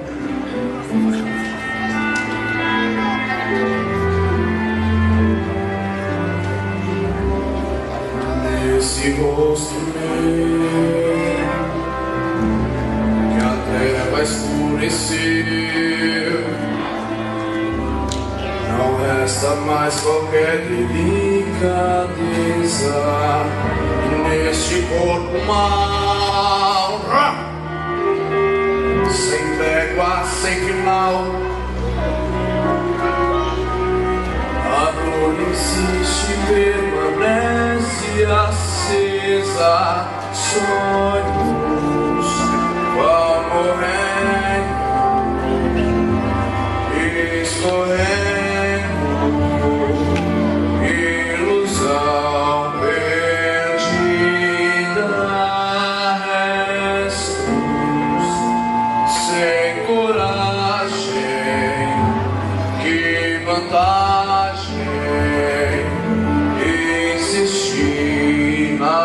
Nesse rosto meu, que a terra escureceu, não resta mais qualquer delicadeza neste corpo mau. Sem trégua, sem final, a dor insiste, permanece acesa. Sonhos vão morrendo, escorrendo, ilusão perdida, restos sem coragem. Que vantagem insistir na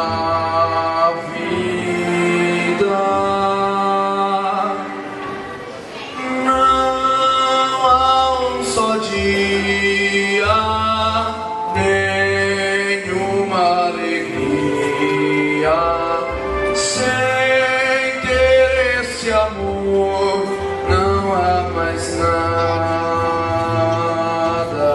vida. Não há um só dia, nenhuma alegria sem ter esse amor. Não há mais nada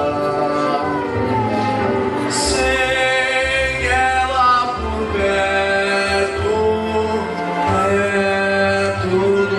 sem ela por perto. É tudo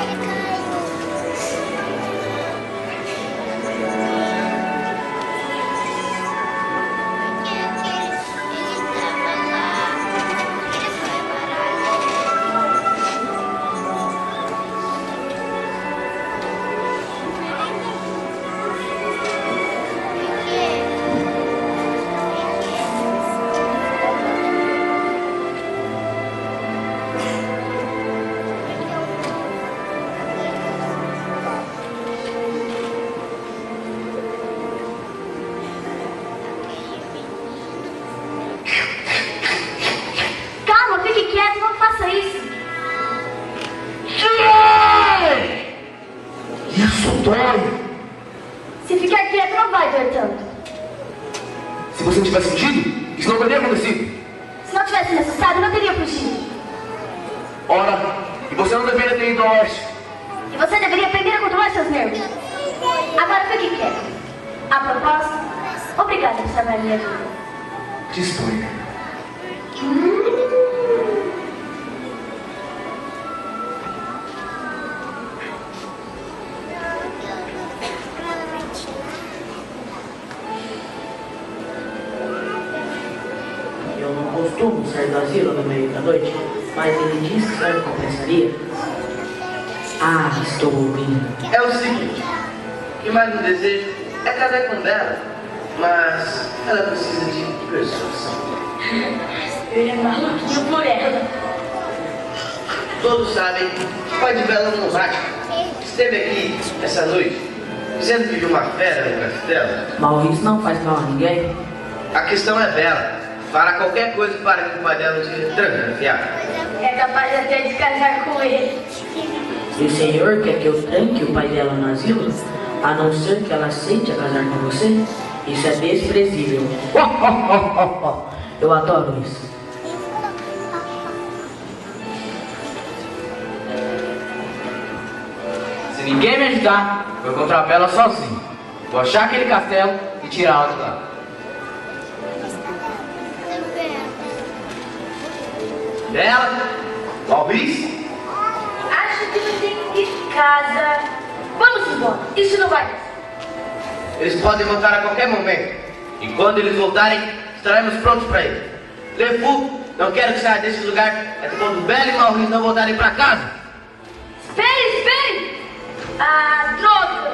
Se ficar quieto, não vai doer tanto. Se você não tivesse fugido, isso não teria acontecido. Se não tivesse me assustado, eu não teria fugido. Ora, e você não deveria ter ido ao oeste. E você deveria aprender a controlar seus nervos. Agora fique quieto. A propósito, obrigada por salvar a minha vida. Disponha. Hum. Eu não costumo sair do asilo no meio da noite, mas ele disse que eu compensaria. Ah, estou ouvindo. É o seguinte, o que mais me desejo é casar com Bela, mas ela precisa de persuasão. Ele é maluquinho por ela. Todos sabem que o pai de Bela é um mágico. Esteve aqui essa noite, dizendo que viu uma fera no castelo. Maurício não faz mal a ninguém. A questão é Bela. Fará qualquer coisa para que o pai dela seja trancafiado. É capaz até de casar com ele. E o senhor quer que eu tranque o pai dela no asilo? A não ser que ela aceite a casar com você? Isso é desprezível. Eu adoro isso. Se ninguém me ajudar, vou encontrar a Bela sozinho. Vou achar aquele castelo e tirá-la de lá. Bela? Maurício? Acho que não tem de casa. Vamos embora. Isso não vai. Eles podem voltar a qualquer momento. E quando eles voltarem, estaremos prontos para ir. Lefu, não quero que saia desse lugar até quando Bela e Maurício não voltarem para casa. Espere, espere! Ah, droga!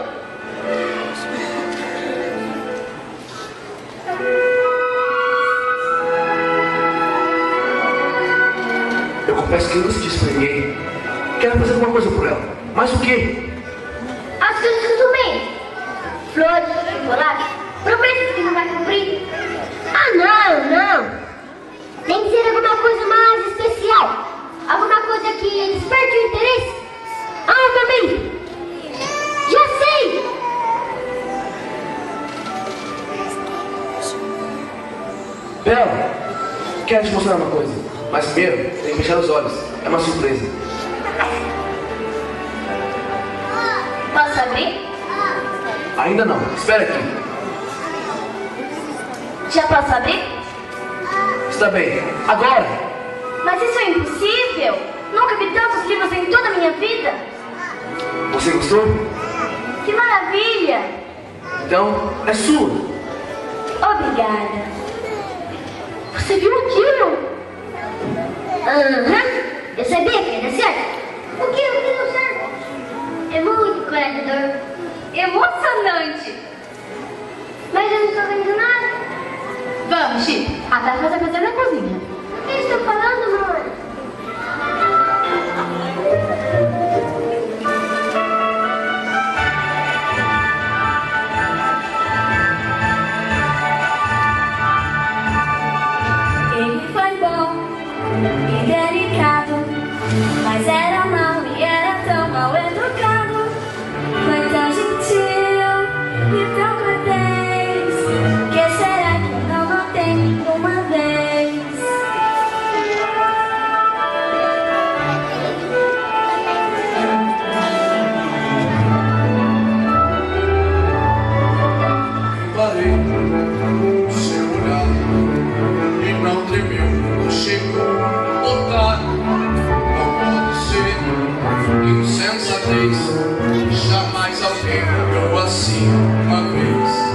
Eu confesso que eu não se disse pra ninguém. Quero fazer alguma coisa por ela. Mas o quê? As coisas que eu tomei. Flores, chocolate, promessas que não vai cumprir. Ah, não, não. Tem que ser alguma coisa mais especial. Alguma coisa que desperte o interesse. Ah, também. Já sei. Bela, quero te mostrar uma coisa. Mas primeiro, tem que fechar os olhos. É uma surpresa. Posso abrir? Ainda não. Espera aqui. Já posso abrir? Está bem. Agora! Mas isso é impossível. Nunca vi tantos livros em toda a minha vida. Você gostou? Que maravilha! Então, é sua. Obrigada. Você viu aquilo? Aham. Uhum. Eu sabia que ia dar certo. O que? O que deu certo? É muito encorajador. Emocionante. Mas eu não estou vendo nada. Vamos, Chico. A tarefa vai fazer na cozinha. O que estou falando, mãe? Ele foi bom e delicado, mas era mau e era tão mal educado. Foi tão gentil e tão cortês. Que será que eu não notei uma vez? três. Jamais alguém morreu assim uma vez.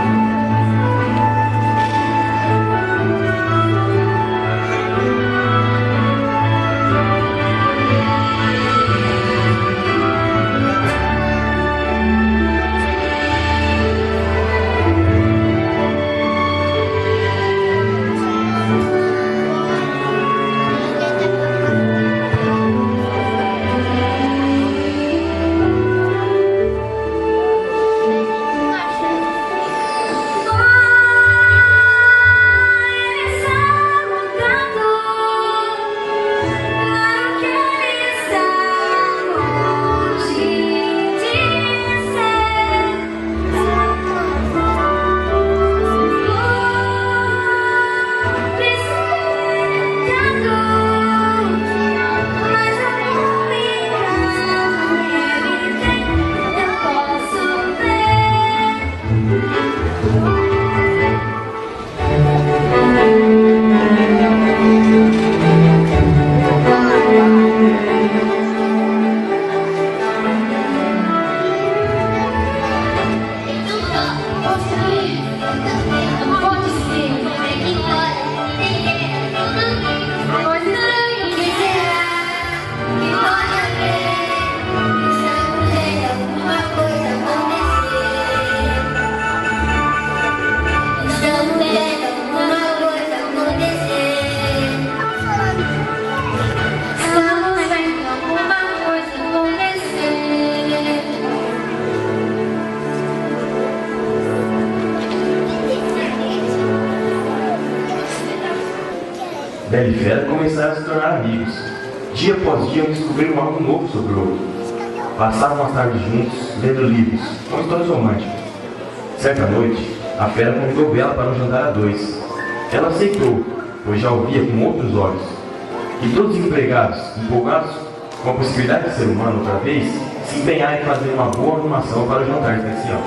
Bela e Fera começaram a se tornar amigos. Dia após dia, um descobriram algo novo sobre o outro. Passavam as tardes juntos, lendo livros, com histórias românticas. Certa noite, a Fera convidou Bela para um jantar a dois. Ela aceitou, pois já o via com outros olhos. E todos os empregados, empolgados com a possibilidade de ser humano outra vez, se empenharam em fazer uma boa arrumação para o jantar especial.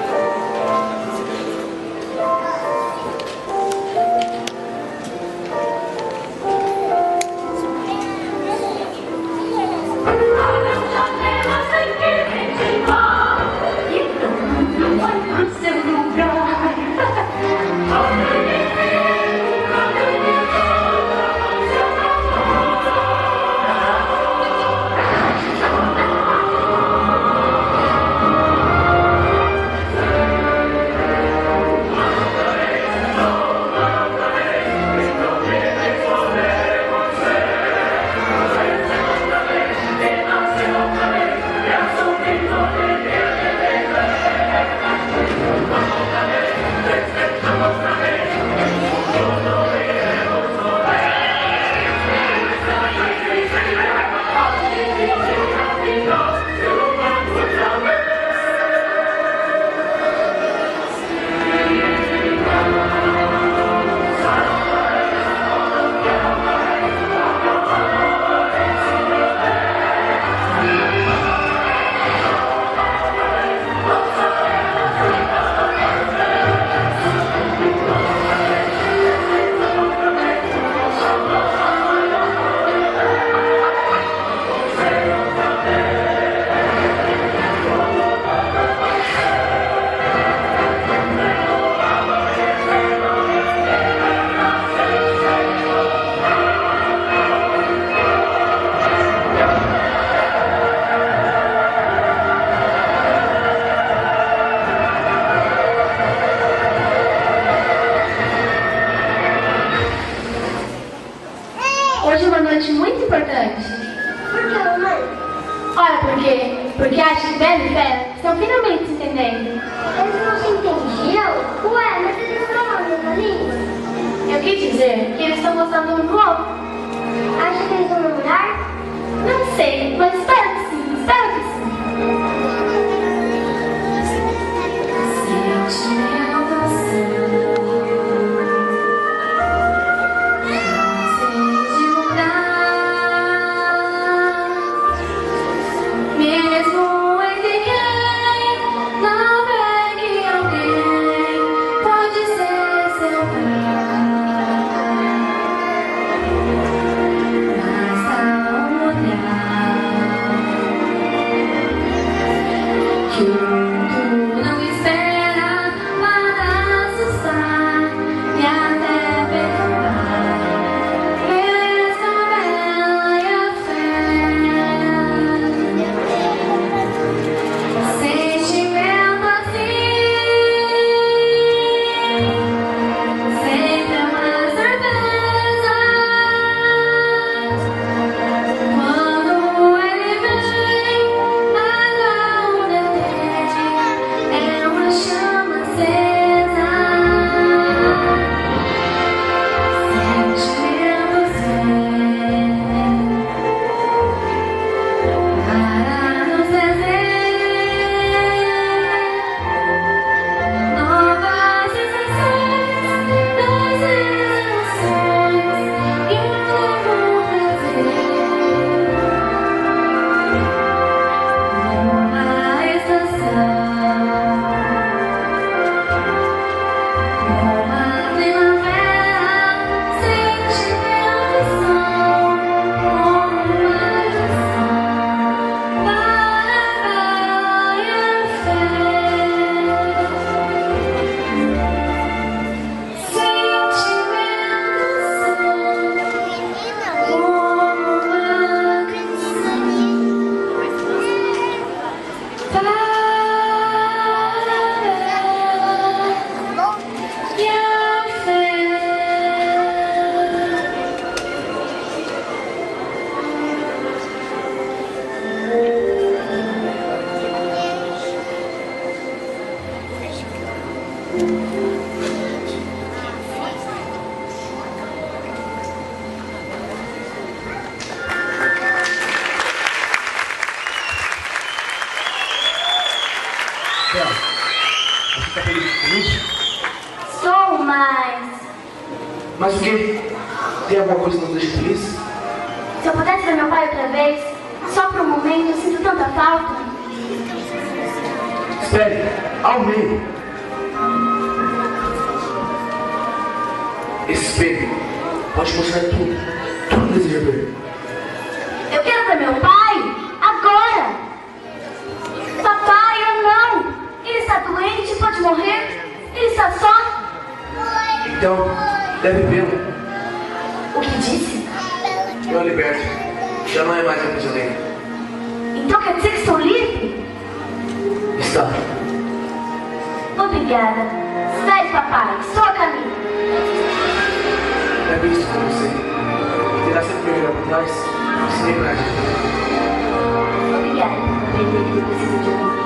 Hoje é uma noite muito importante. Por que, mamãe? Olha por quê? Porque acho que Bela e Fera estão finalmente se entendendo. Eles não se entendiam? Ué, mas eles não falam a mesma língua? Eu quis dizer que eles estão gostando um do outro. Acha que eles vão namorar? Não sei, mas espero que sim, espero que sim. Mas ao olhar Bela, você tá feliz com isso? Sou, mas... Mas o quê? Tem alguma coisa que não deixa feliz? Se eu pudesse ver meu pai outra vez, só por um momento, eu sinto tanta falta. Espere, ao meio. Esse espelho pode mostrar tudo, tudo que deseja ver. Eu quero ver meu pai agora. Papai, eu não. Ele está doente, pode morrer. Ele está só. Então, deve vê-lo. O que disse? Eu a liberto. Já não é mais meu prisioneiro. Então quer dizer que sou livre? Está. Obrigada. Espere, papai. Estou a caminho. É visto com você. Terá sempre melhor por nós. Se lembrar de mim. Obrigada por aprender que eu preciso de mim.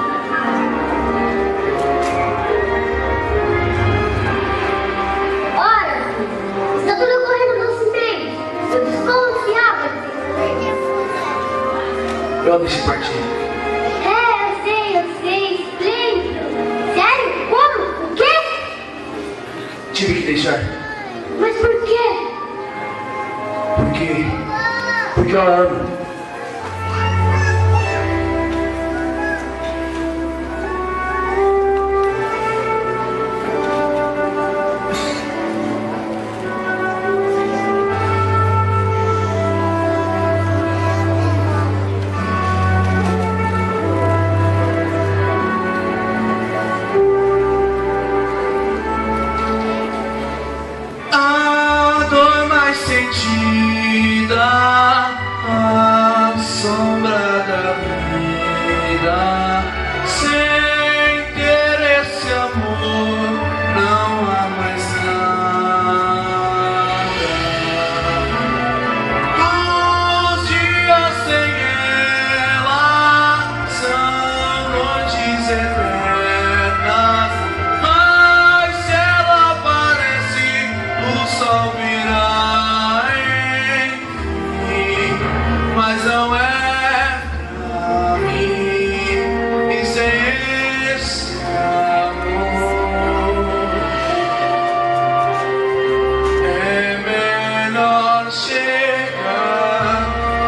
Ora, está tudo ocorrendo no nosso meio. Eu desconfiava de Eu a deixei partir. É, eu sei, eu sei. Esplêndido. Sério? Como? O quê? Tive que deixar. Mas por quê? Porque... Porque eu a amo. A dor mais sentida, a sombra da vida. Sem ter esse amor, não há mais nada. Os dias sem ela são noites eternas, mas se ela aparece, o sol virá, enfim, mas não é pra mim, e sem esse amor é melhor chegar.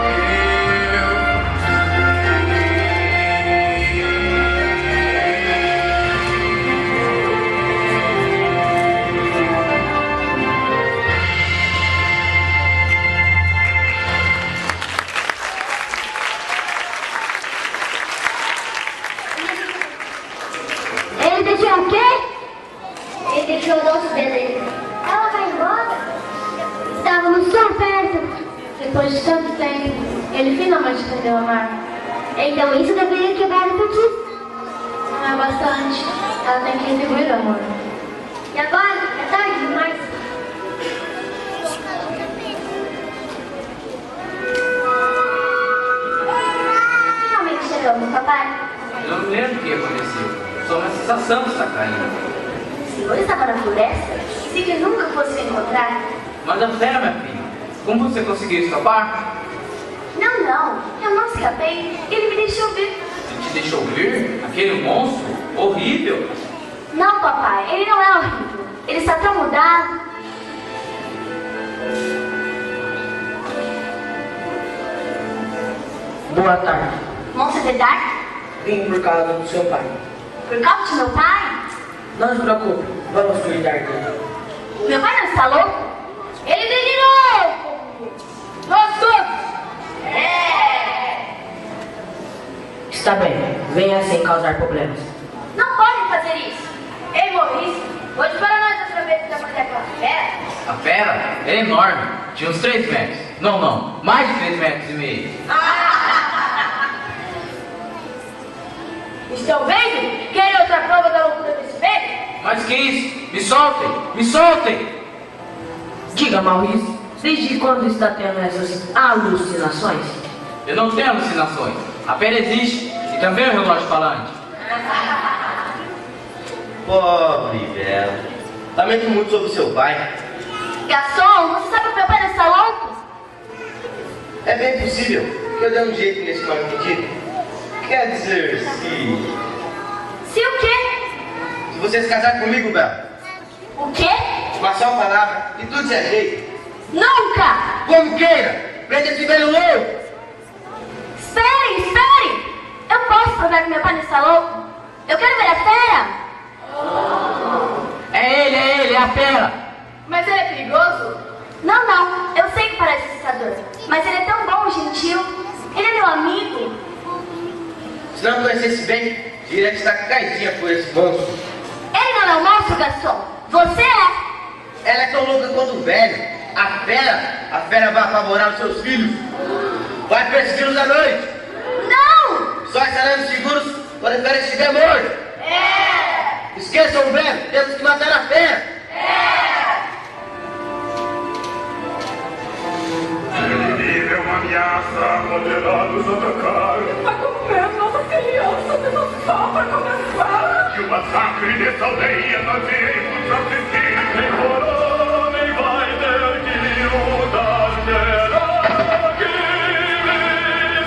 Ele deixou o quê? Ele deixou o nosso beleza. Ela vai embora? Estávamos tão perto. Depois de tanto tempo, ele finalmente aprendeu a amar. Então isso deveria quebrar o feitiço. Não é bastante. Ela tem que retribuir o amor. E agora? É tarde demais. Finalmente chegamos, papai. Eu não lembro o que aconteceu. Só uma sensação está caindo. O senhor estava na floresta? Se que nunca fosse me encontrar. Mas a fera, minha filha, como você conseguiu escapar? Não, não. Eu não escapei. Ele me deixou ver. Ele te deixou vir? Aquele monstro? Horrível! Não, papai. Ele não é horrível. Ele está tão mudado. Boa tarde. Monstro Dark? Vim por causa do seu pai. Por causa de meu pai? Não se preocupe, vamos cuidar dele. Meu pai não está louco? Ele delirou! Nós todos! É! Está bem, venha sem causar problemas. Não podem fazer isso! Ei, Maurício, hoje para nós outra vez que aprender com a fera? A fera é enorme, tinha uns três metros. Não, não, mais de três metros e meio. Estão vendo? Querem outra prova da loucura desse velho? Mas que isso? Me soltem! Me soltem! Diga, Maurício, desde quando está tendo essas alucinações? Eu não tenho alucinações. A fera existe e também o relógio falante. Pobre Bela. Lamento muito sobre seu pai. Garçom, você sabe que meu pai não está louco? É bem possível que eu dê um jeito nesse mal entendido. Quer dizer, se... Se o quê? você se casar comigo, Bela. O quê? Uma só palavra e tudo se ajeita. Nunca! Como queira! Prende esse velho louco! Espere, espere! Eu posso provar que meu pai não está louco? Eu quero ver a fera! É ele, é ele, é a fera! Mas ele é perigoso? Não, não. Eu sei que parece assustador. Mas ele é tão bom e gentil. Ele é meu amigo. Se não conhecesse bem, diria que está caidinha por esse monstro. Ele não é um monstro, garçom. Você é. Ela é tão louca quanto o velho. A fera, a fera vai apavorar os seus filhos. Vai persegui-los à noite. Não! Só estaremos seguros quando a fera estiver morta. É! Esqueçam o velho, temos que matar a fera. É! Ele vive uma ameaça, moderados atacaram. Está comendo nossa criança, mesmo só para começar. Que o massacre dessa aldeia nós iremos assistir. Nem por homem vai ter que lutar, terá que me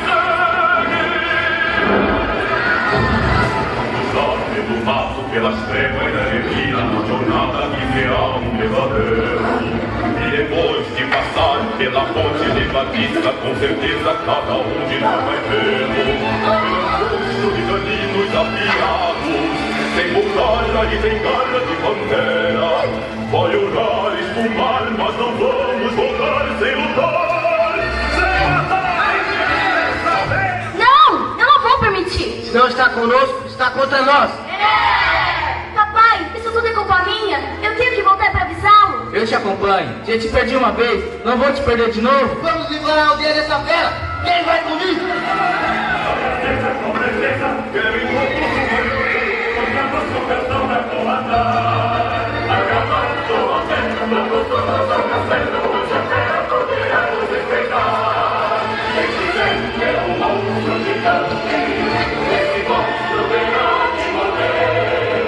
seguir. Vamos lá pelo mato, pelas trevas da neblina, na jornada que será um pesadelo. E depois de passar pela ponte de Batista, com certeza cada um de nós vai vê-lo. Pelo de caninos afiados, sem muralha e sem garra de pantera. Vai orar, espumar, mas não vamos voltar sem lutar. Sem matar, não, eu não vou permitir. Se não está conosco, está contra nós. É! Papai, isso tudo é culpa minha. Eu tenho que voltar para avisá-lo. Eu te acompanho. Já te perdi uma vez, não vou te perder de novo. Vamos livrar a aldeia dessa fera. Quem vai comigo? Com presença, quero encontro, porque a nossa canção vai comandar. Acabar com a festa, não gostou da nossa festa, hoje a fera poderá nos respeitar. Esse sempre é um monstro gigante, esse monstro verá te morrer.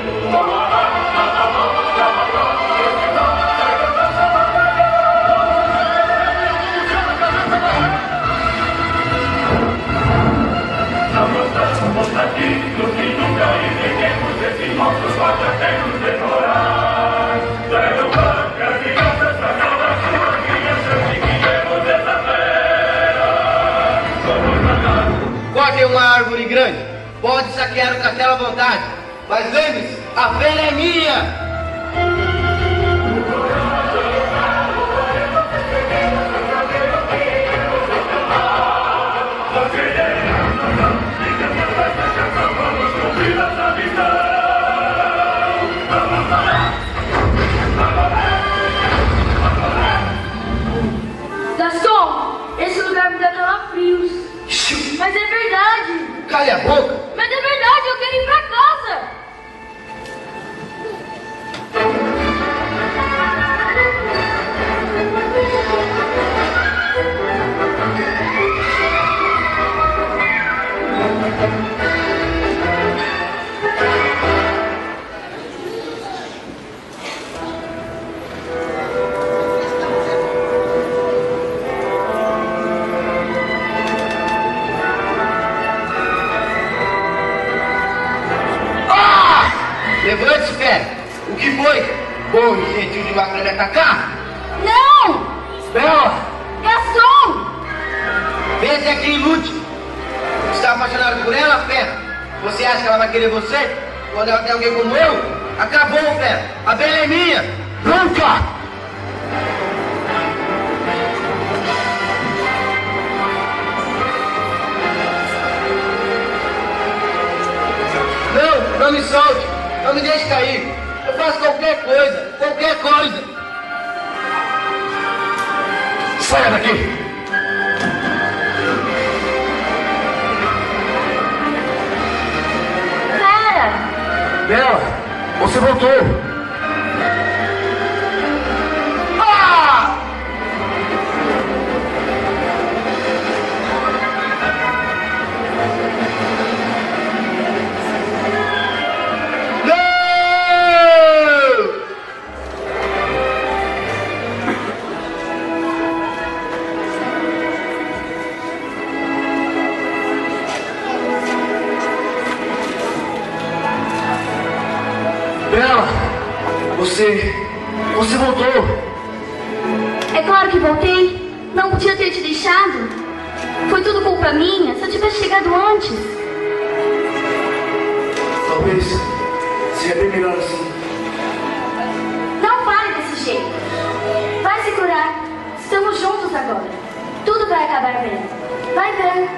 Estamos aqui, nos que nunca entendemos, esse monstro pode até nos devorar. Derrubar as crianças pra salvar suas crianças e guiemos essa fera. Vamos matar. Cortem uma árvore grande, pode saquear o castelo à vontade, mas lembre-se, a fera é minha! Gaston, esse lugar me dá calafrios. Mas é verdade. Cale a boca! Mas é verdade, eu quero ir pra casa. Levante-se, fera! O que foi? Bom e gentil demais pra me atacar? Não! Bela! Gaston! Pense aqui, inútil! Está apaixonado por ela, fera? Você acha que ela vai querer você? Quando ela tem alguém como eu? Acabou, fera! A Bela é minha! Nunca! Não, não me solte! Não me deixe cair! Eu faço qualquer coisa! Qualquer coisa! Saia daqui! Fera! Bela, você voltou! Bela, você... você voltou. É claro que voltei. Não podia ter te deixado. Foi tudo culpa minha. Se eu tivesse chegado antes. Talvez seja bem melhor assim. Não fale desse jeito. Vai se curar. Estamos juntos agora. Tudo vai acabar bem. Vai ver.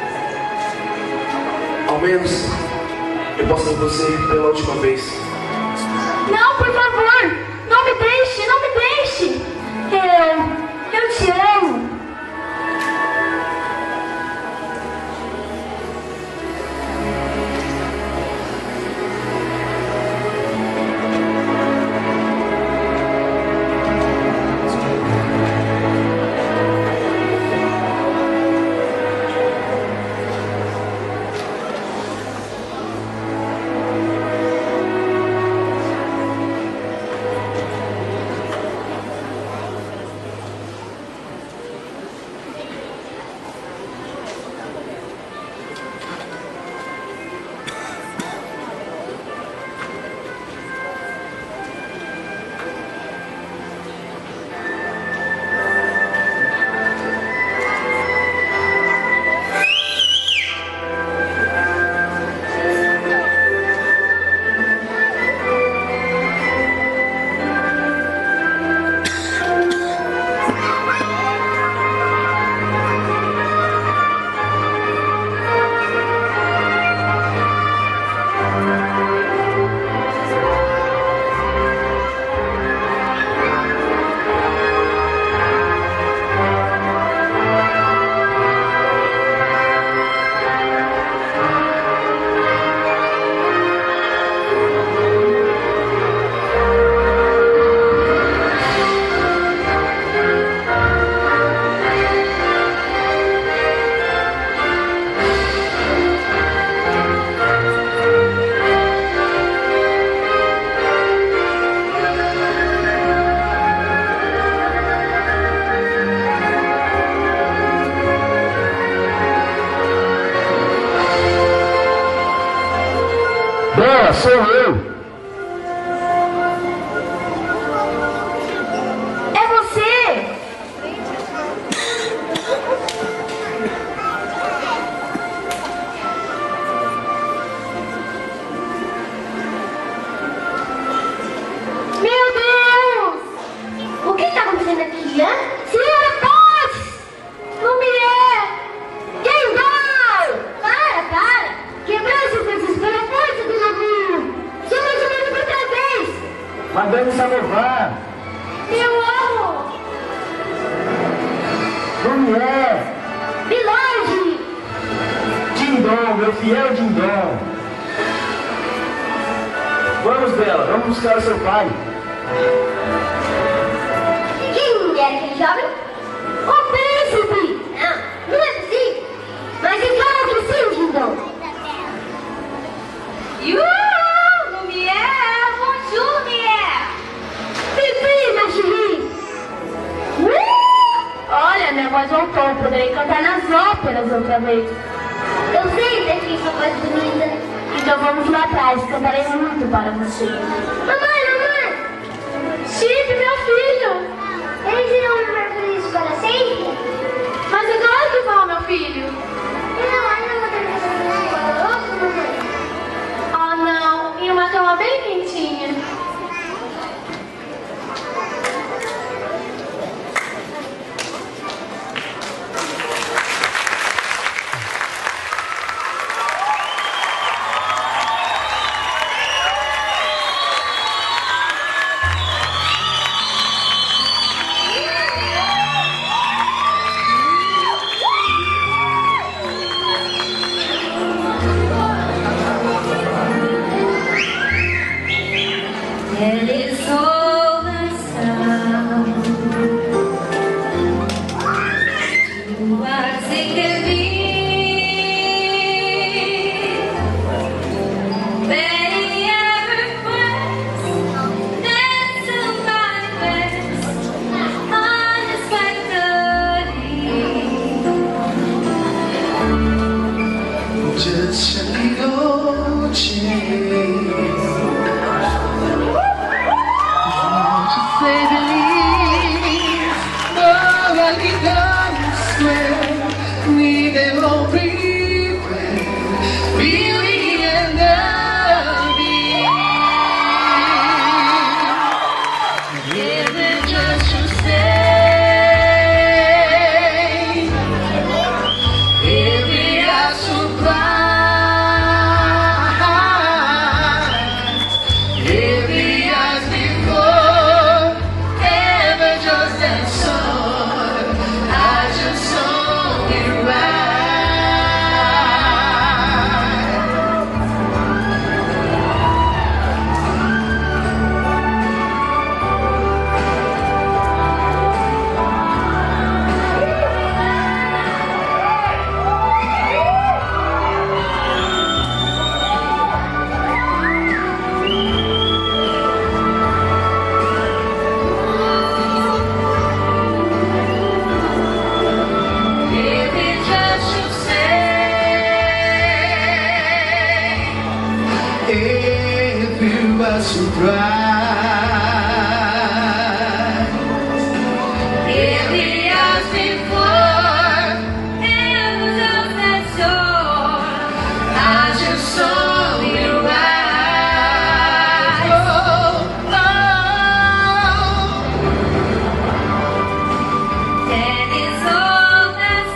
Ao menos eu posso ver você pela última vez. Não, por favor. Não me deixe, não me deixe. Eu... eu te amo. Bela, sou eu. É você. Meu Deus! O que está acontecendo aqui, hã? Senhora Paz! Não me é! Quem vai? Para, para! Quebrou esse Francisco pela força do navio! Chama de novo outra vez! Madame Samovar. Eu amo! Não me é. Milagre! Dindom, meu fiel Dindom. Vamos, Bela, vamos buscar o seu pai. Quem é aquele jovem? O príncipe! Não, não é possível! Mas é claro que sim, Dindom! Uhul! Lumière! Bonjour, Lumière! Pipi, ma chérie! Uh! Olha, minha voz voltou. Poderei cantar nas óperas outra vez. Eu sei daqui sua voz bonita. Então vamos lá atrás. Cantarei muito para você. Mamãe, mamãe! Chip, meu filho! Eles irão viver felizes para sempre? Mas é claro que vão, meu filho. Não, ainda vou ter que fazer outro, mamãe. Oh, não. Em uma cama bem quentinha. us to thrive. In the years before, it was just that shore. I just saw you rise. Oh, oh. That is all that's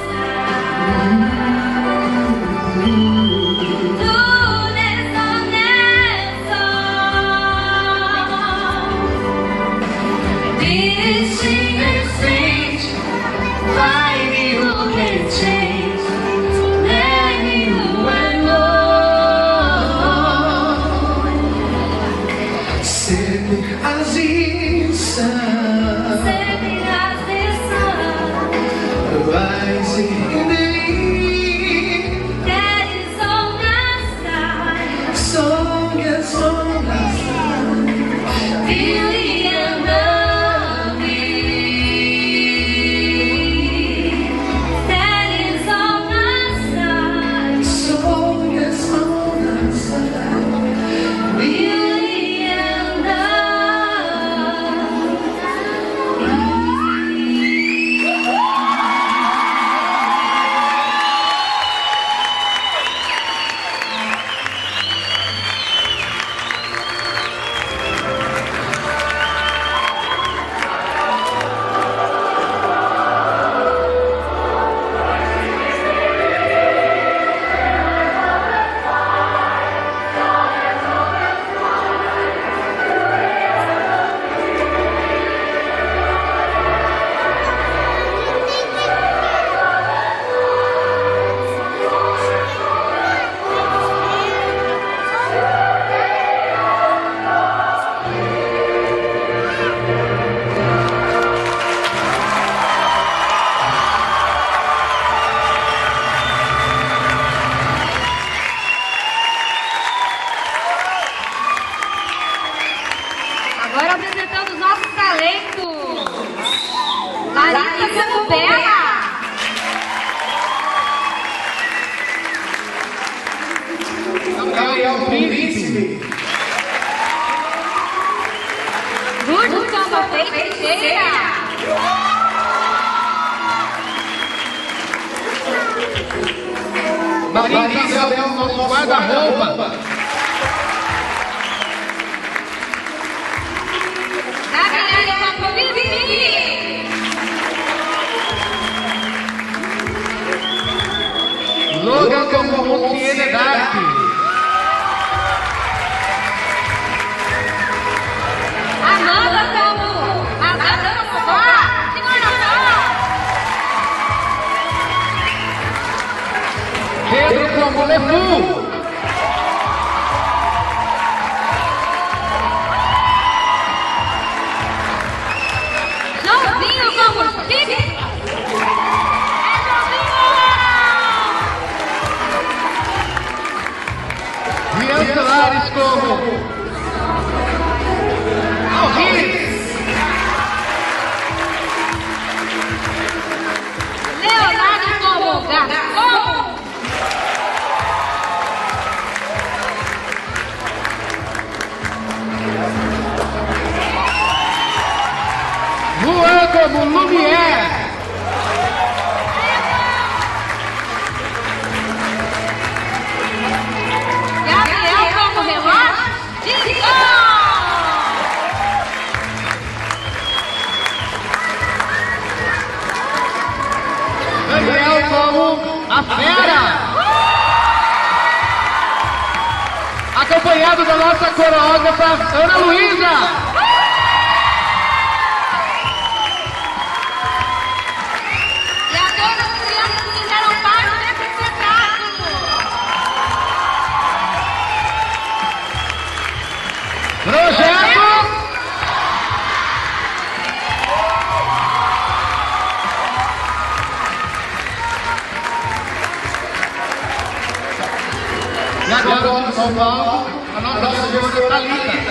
Maria Isabel, nosso guarda-roupa. Logan como Ronciene Dark. Amanda como Amanda Só. Pedro como Lefu. Joãozinho como Chique. Rian Solares como Alvis. Leonardo como Gaston. Juan como Lumière. Gabriel como relógio de sol. Daniel como a fera. Acompanhado da nossa coreógrafa Ana Luísa. Projeto! E agora, São Paulo, a nossa vereadora Thalita.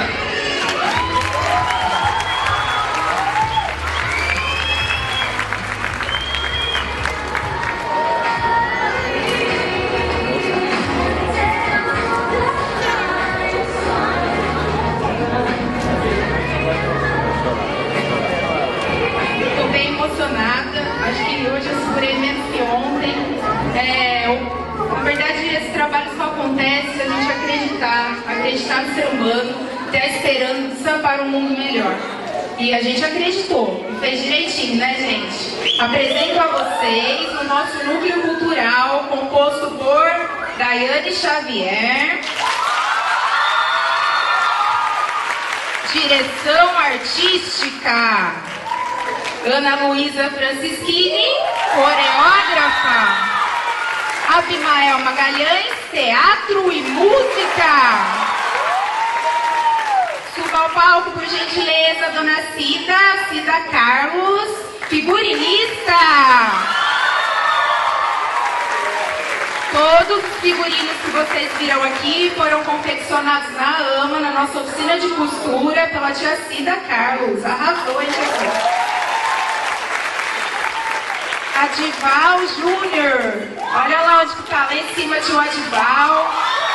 acreditar no ser humano, ter a esperança para um mundo melhor. E a gente acreditou, e fez direitinho, né, gente? Apresento a vocês o nosso núcleo cultural, composto por Daiane Xavier, direção artística, Ana Luísa Francischini, coreógrafa, Abimael Magalhães, teatro e música. Suba ao palco, por gentileza, dona Cida, Cida Carlos, figurinista. Todos os figurinos que vocês viram aqui foram confeccionados na AMA, na nossa oficina de costura, pela tia Cida Carlos. Arrasou, hein, tia? Adival Júnior. Olha lá onde que tá, lá em cima de o Adival.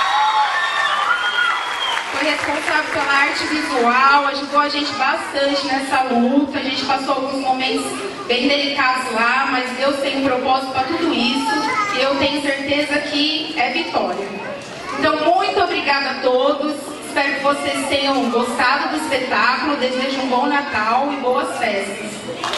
Foi responsável pela arte visual, ajudou a gente bastante nessa luta. A gente passou alguns momentos bem delicados lá, mas Deus tem um propósito para tudo isso e eu tenho certeza que é vitória. Então, muito obrigada a todos. Espero que vocês tenham gostado do espetáculo. Desejo um bom Natal e boas festas.